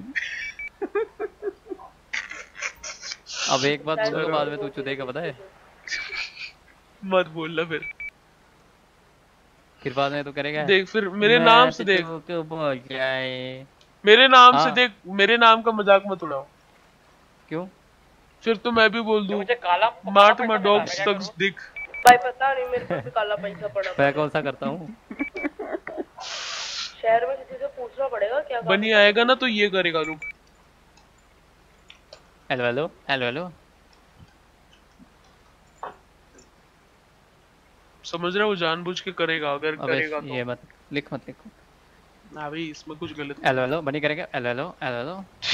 अब एक बात बोल दो, बाद में तू चुदेगा पता है? मत बोलना फिर बाद में तू करेगा। देख फिर मेरे नाम से देख, क्यों बोल जाए मेरे नाम से हाँ। देख, मेरे नाम का मजाक मत उड़ाओ। क्यों? फिर तो मैं भी बोल दूं मुझे काला मार्ट में डॉग स्टक्स दिख। भाई पता नहीं मेरे को भी काला पैसा पड़ा। मैं कौन सा करता हूँ? शहर में किसी से पूछना पड़ेगा क्या। बनी आएगा ना तो ये करेगा। रुक हेलो हेलो हेलो हेलो। समझ रहा है वो जानबूझ के करेगा। अगर करेगा तो ये मत लिखो। ना भाई इसमें कुछ गलत। हेलो हेलो बनी करेगा। Hello hello hello hello.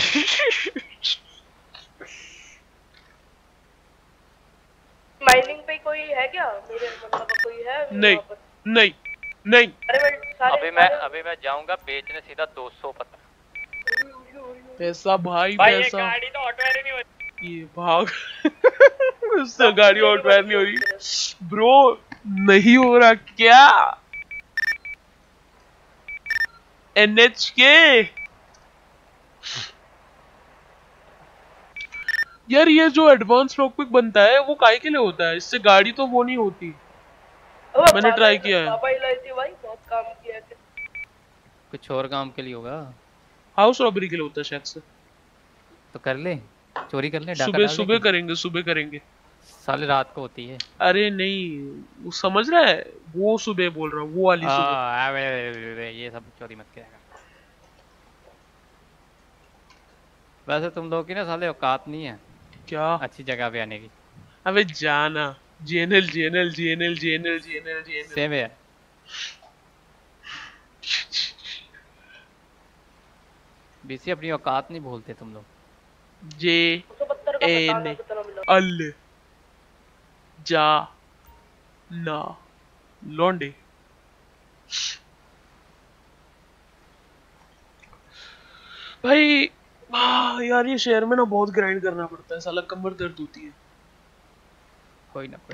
Mining पे कोई है क्या? मेरे मतलब कोई है? नहीं नहीं नहीं। अरे अभी मैं जाऊंगा बेचने सीधा 200 पता। पैसा भाई ये पैसा। गाड़ी तो ऑटोवेयर नहीं होती। ये भाग उससे गाड़ी ऑटोवेयर नहीं हो रही ब्रो। नहीं हो रहा क्या? NH के यार ये जो एडवांस लॉकपिक बनता है वो काहे के लिए होता है? इससे गाड़ी तो वो नहीं होती। मैंने ट्राई किया है। पापा ही लाई थी भाई, बहुत काम किया है। कुछ और काम के लिए होगा। हाउस रॉबरी के लिए होता है शायद से। तो कर ले, चोरी कर ले। सुबह करेंगे, सुबह करेंगे। साले रात को होती है। अरे नहीं वो समझ रहा है, वो सुबह बोल रहा हूँ, वो वाली सुबह। ये सब चोरी मत किया। वैसे तुम लोग की ना साले औकात नहीं है क्या अच्छी जगह पे आने की। अबे जाना GNL GNL GNL GNL GNL GNL same है। बीसी अपनी औकात नहीं भूलते तुम लोग। जे एन अल जा ना लौंडे। भाई यार ये शहर में ना बहुत ग्राइंड करना पड़ता है, साला कमर दर्द होती है। कोई ना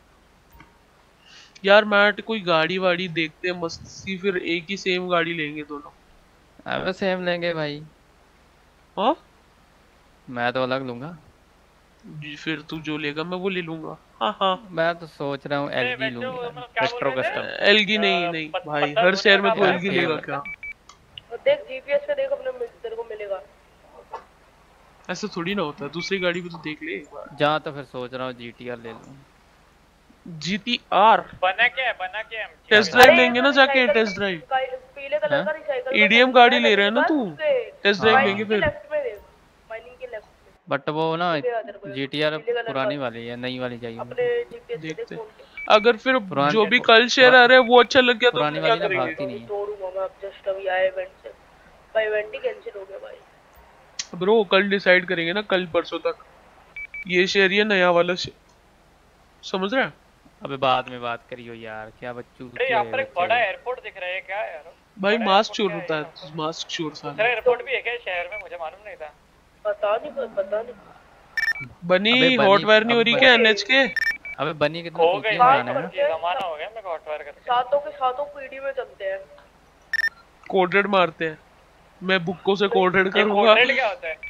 यार मैट कोई गाड़ी वाड़ी देखते हैं मस्त सी, फिर एक ही सेम गाड़ी लेंगे दोनों। अब सेम लेंगे भाई। हाँ मैं तो अलग लूंगा। फिर तू जो लेगा मैं वो ले लूंगा। हाँ मैं तो सोच रहा हूँ एलगी लूंगा। Retro custom. एलगी नहीं भाई, हर शहर में तो एलगी लेगा क्या? देख जीपीएस पे देख, अपने तेरे को मिलेगा। ऐसा थोड़ी ना होता है, दूसरी गाड़ी भी तो देख ले एक बार। जहाँ तो फिर सोच रहा हूँ जीटीआर ले लूँ। जीटीआर बना क्या है? टेस्ट ड्राइव लेंगे ना जाके। टेस्ट ड्राइव पीले कलर का रिसाइकल ईडीएम गाड़ी ले रहे हैं ना तू। टेस्ट ड्राइव लेंगे फिर। माइनिंग के लेफ्ट में। बट वो ना जीटीआर पुरानी वाली है, नई वाली चाहिए। अपने जीपीएस देखते हैं अगर फिर जो भी कल शेयर आ रहा है वो अच्छा लग गया तो पुरानी वाली ना भागती नहीं है। तोड़ूंगा मैं अब, जस्ट अभी आए इवेंट से। भाई इवेंट ही कैंसिल हो गया भाई। ब्रो कल डिसाइड करेंगे ना, कल परसों तक। ये शेयर ये नया वाला समझ रहा है? अबे बाद में बात करियो यार, क्या बच्चू। अरे यहाँ पर एक बड़ा एयरपोर्ट दिख रहा है, क्या है यार? भाई मास्क चोर होता है, मास्क चोर साला। एयरपोर्ट भी है क्या शहर में? मुझे मालूम नहीं था। पता नहीं। बनी हॉटवायर नहीं हो रही क्या एनएच के? अबे बनी के हो गई जमाना हो गया, मैं हॉटवायर करते। सातों के सातों पीडी में चलते हैं। कोड रेड मारते हैं। मैं बुक्को से कोड रेड करूंगा। कोड रेड क्या होता है?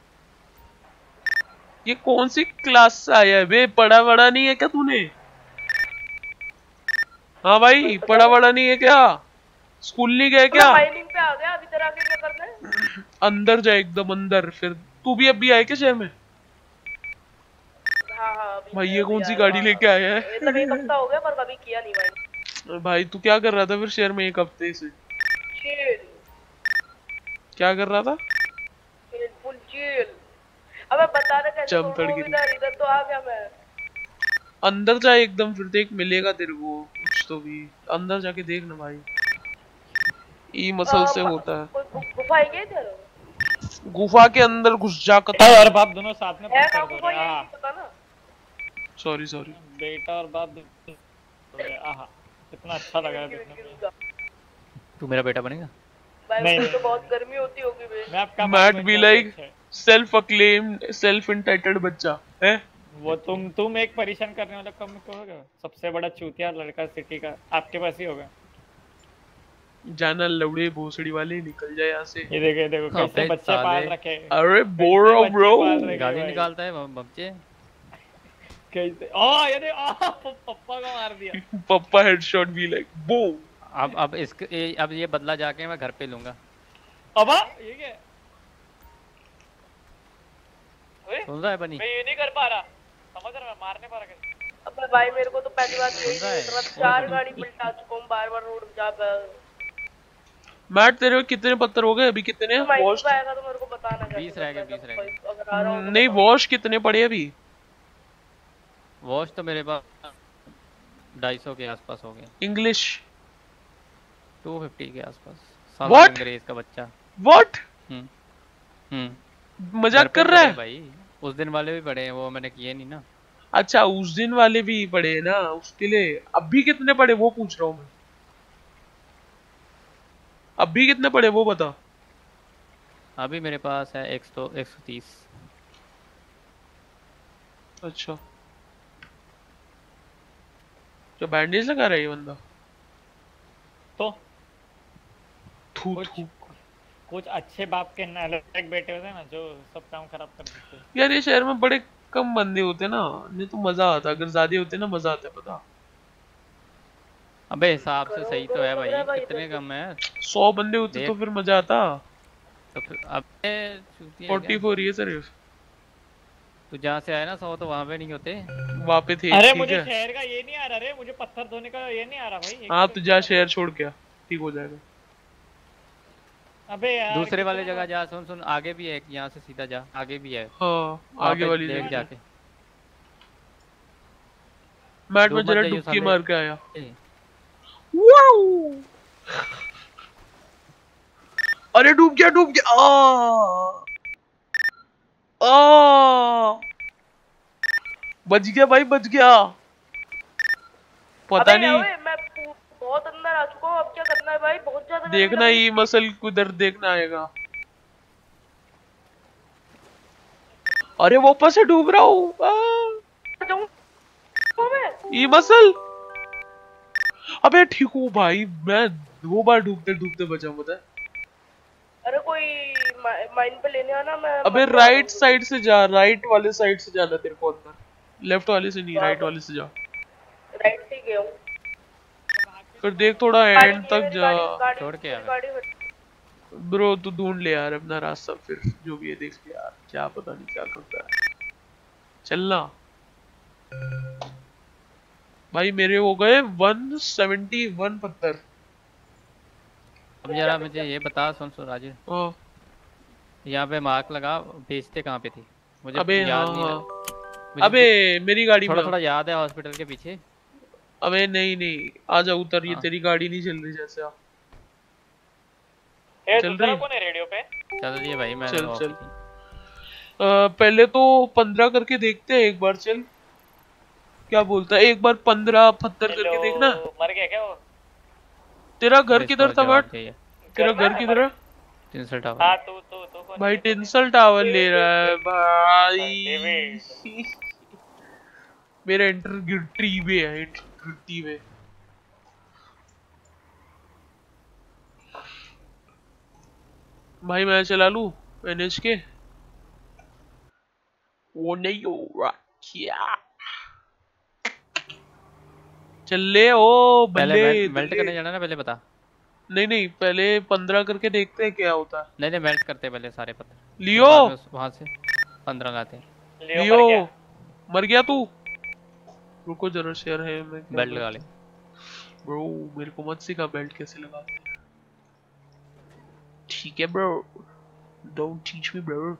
ये कौन सी क्लास से आया है बे? पढ़ा बड़ा नहीं है क्या तूने? हाँ भाई पढ़ा बड़ा नहीं है क्या? स्कूल नहीं गए क्या? माइनिंग पे आ गया, अभी तेरा आगे क्या करना है? अंदर जा एकदम अंदर। फिर तू भी अभी आया क्या शहर में? हाँ भाई ये कौन सी गाड़ी लेके आया है? मतलब एक हफ्ता हो गया पर कभी किया नहीं भाई। भाई तू क्या कर रहा था फिर शहर में एक हफ्ते से? क्या कर रहा था? Full chill. अबे बता रहा कैसे इधर तो आ गया मैं। अंदर जा एकदम, फिर देख मिलेगा तेरे को कुछ तो भी। अंदर जाके देख ना भाई, ई मसल से होता है। गुफा है क्या इधर? गुफा के अंदर घुस जाकर। और बाप दोनों साथ में पत्थर दो रहे हैं। पता ना। सॉरी बेटा और बाप कितना अच्छा लगा देखने में। तू मेरा बेटा बनेगा? भाई नहीं, उसमें तो बहुत गर्मी होती होगी बे। मैं आपका Matt be like self acclaimed self entitled बच्चा है। वो तुम एक परेशान करने वाला कम कहोगे। सबसे बड़ा चूतिया लड़का सिटी का आपके पास ही होगा। जाना लौड़े भोसड़ी वाले निकल जाए यहाँ से। ये देखो कैसे बच्चे पाल रखे। अरे बोरो ब्रो गाली निकालता है बच्चे कैसे। ये देख पप्पा को मार दिया। पप्पा हेडशॉट भी लाइक बो। अब ये बदला जाके मैं घर पे लूंगा। अब ये क्या सुन रहा है बनी? मैं ये नहीं कर पा रहा, समझ रहा, मैं मारने पा रहा। अबे भाई मेरे को तो पहली बात यही है, 4 गाड़ी पलटा चुका हूं बार-बार रोड जा पे। मैट तेरे कितने पत्थर हो गए अभी? कितने हैं? वॉश आएगा तो मेरे को बताना। 20 रह गए। नहीं वॉश कितने पड़े अभी? वॉश तो मेरे पास 250 के आसपास हो गए। इंग्लिश 250 के आसपास। What? अंग्रेज का बच्चा। What? मजाक कर रहा है भाई? उस दिन वाले भी पड़े हैं, वो मैंने किए नहीं ना। अच्छा उस दिन वाले भी पड़े हैं ना, उसके लिए अभी कितने पड़े वो पूछ रहा हूँ मैं। अभी कितने पड़े वो बता। अभी मेरे पास है 130। अच्छा जो बैंडेज लगा रहा है ये बंदा तो थू कुछ अच्छे बाप के नालायक बेटे होते हैं ना जो सब काम खराब कर देते हैं। यार ये शहर में बड़े कम बंदे होते ना, नहीं तो मजा आता। अगर ज्यादा होते ना मजा आता, पता। अबे हिसाब से सही तो है भाई, कितने कम है? 100 बंदे होते तो फिर मजा आता। तो फिर अबे 44 ये सिर्फ तू जहाँ से आया ना 100 तो वहाँ पे नहीं होते, वहाँ पे थे। अरे मुझे शहर का ये नहीं आ रहा रे, मुझे पत्थर धोने का ये नहीं आ रहा भाई। हाँ तू जा शहर छोड़ के, ठीक हो जाएगा। अबे यार दूसरे वाले जगह जा। सुन आगे भी है, यहाँ से सीधा जा, आगे भी है। हाँ आगे वाली देख जाके। मैट में जरा डुबकी मार के आया। वाओ अरे डूब गया बच गया भाई, बच गया। पता नहीं मैं बहुत अंदर आ चुका हूँ, अब क्या करना है भाई? बहुत ज्यादा देखना ही मसल उधर देखना आएगा। अरे वापस से डूब रहा हूँ। ये मसल अबे ठीक हूँ भाई, मैं 2 बार डूबते डूबते बचा हूँ पता है। अरे कोई माइन पे लेने आना। मैं अबे राइट साइड से जा, राइट वाले साइड से जाना तेरे को अंदर, लेफ्ट वाले से नहीं, राइट वाले से जा। राइट से गया हूँ। फिर देख थोड़ा एंड तक जा। छोड़ के आ ब्रो तू ढूंढ ले यार अपना रास्ता, फिर जो भी है देख ले यार, क्या पता नहीं क्या करता है। चलना भाई। मेरे हो गए 171 पत्थर। अब जरा मुझे ये बता, सुन राजू, यहाँ पे मार्क लगा, बेचते कहाँ पे थी? मुझे अबे याद हाँ, नहीं। अबे मेरी गाड़ी में थोड़ा याद है, हॉस्पिटल के पीछे। अबे नहीं आजा उतर, ये तेरी गाड़ी नहीं चल रही जैसे। आप चल रही कौन है रेडियो पे? चल रही है भाई, मैं चल पहले तो 15 करके देखते हैं एक बार। चल क्या बोलता है, एक बार 15 पत्थर करके देखना। मर गया क्या वो? तेरा घर किधर था बट? तेरा घर किधर है? Tinsel Tower. हाँ तू भाई टिंसल टावर ले रहा है भाई। मेरा इंटीग्रिटी वे है, इंटीग्रिटी वे। भाई मैं चला लूं एनएच के? वो नहीं हो रहा क्या? चल ले ओ बंदे। मेल्ट करने जाना ना, पहले बता। नहीं पहले 15 करके देखते हैं क्या होता है। नहीं मेल्ट करते पहले सारे पत्थर। लियो वहां से 15 लाते हैं। लियो मर गया तू? रुको जरा शेयर है, मैं बेल्ट लगा ले। ब्रो मेरे को मत सिखा बेल्ट कैसे लगाते हैं। ठीक है bro, don't teach me bro.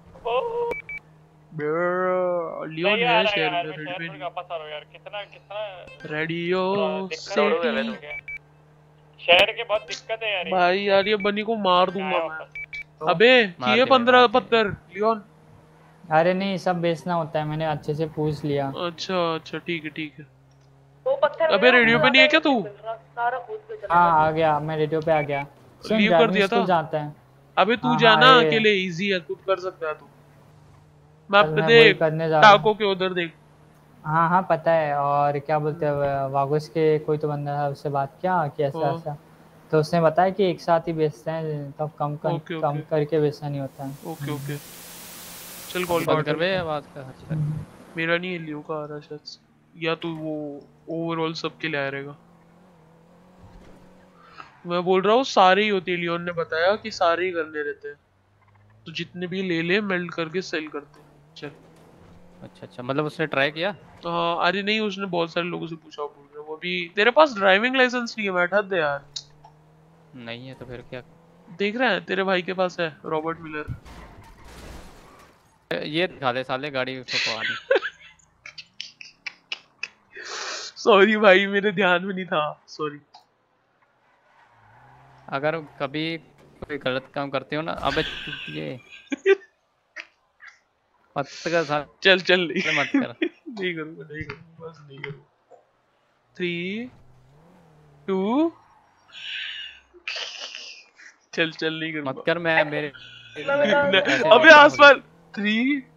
Bro Leo ने शेयर में रेडी में वापस आ रहा यार। कितना रेडियो सिटी शहर के बहुत दिक्कत है यार। भाई यार ये बनी को मार दूंगा मैं। अबे किए 15 पत्थर लियोन? अरे नहीं, सब बेचना होता है, मैंने अच्छे से पूछ लिया। अच्छा ठीक है। वो पत्थर अबे रेडियो पे नहीं है क्या तू? सारा खोद के चला। हाँ आ गया, मैं रेडियो पे आ गया। लीव कर दिया था। जाते हैं। अबे तू हाँ, जाना हाँ, अकेले, इजी है, खुद कर सकता है तू। मैप पे मैं वही देख, करने जा रहा हूँ। टाको के उधर देख। हाँ हाँ पता है। और क्या बोलते हैं वागोस के कोई तो बंदा था, उससे बात किया कि ऐसा हाँ। ऐसा, तो उसने बताया कि एक साथ ही बेचते हैं, तब कम ओके। करके बेचना नहीं होता है। ओके चल कॉल बंद कर कर बे आवाज का। मेरा नहीं है, लियो का आ रहा है शायद से। या तू वो ओवरऑल सबके लिए आ रहेगा। मैं बोल रहा हूँ सारे ही होती है, लियोन ने बताया कि सारे ही करने रहते हैं, तो जितने भी ले ले मेल्ट करके सेल करते हैं। चल अच्छा मतलब उसने ट्राई किया? हाँ अरे नहीं, उसने बहुत सारे लोगों से पूछा, बोल रहे वो भी। तेरे पास ड्राइविंग लाइसेंस नहीं है, बैठा दे यार। नहीं है तो फिर क्या? देख रहा है तेरे भाई के पास है, रॉबर्ट मिलर। ये दिखा दे साले गाड़ी छुपवा। सॉरी भाई, मेरे ध्यान में नहीं था, सॉरी। अगर कभी कोई गलत काम करते हो ना, अबे ये मत कर साले। चल नहीं मत कर। नहीं करूँगा बस नहीं करूँगा। 3 2 चल नहीं करूँगा। मत कर। मैं मेरे अबे आसमान 3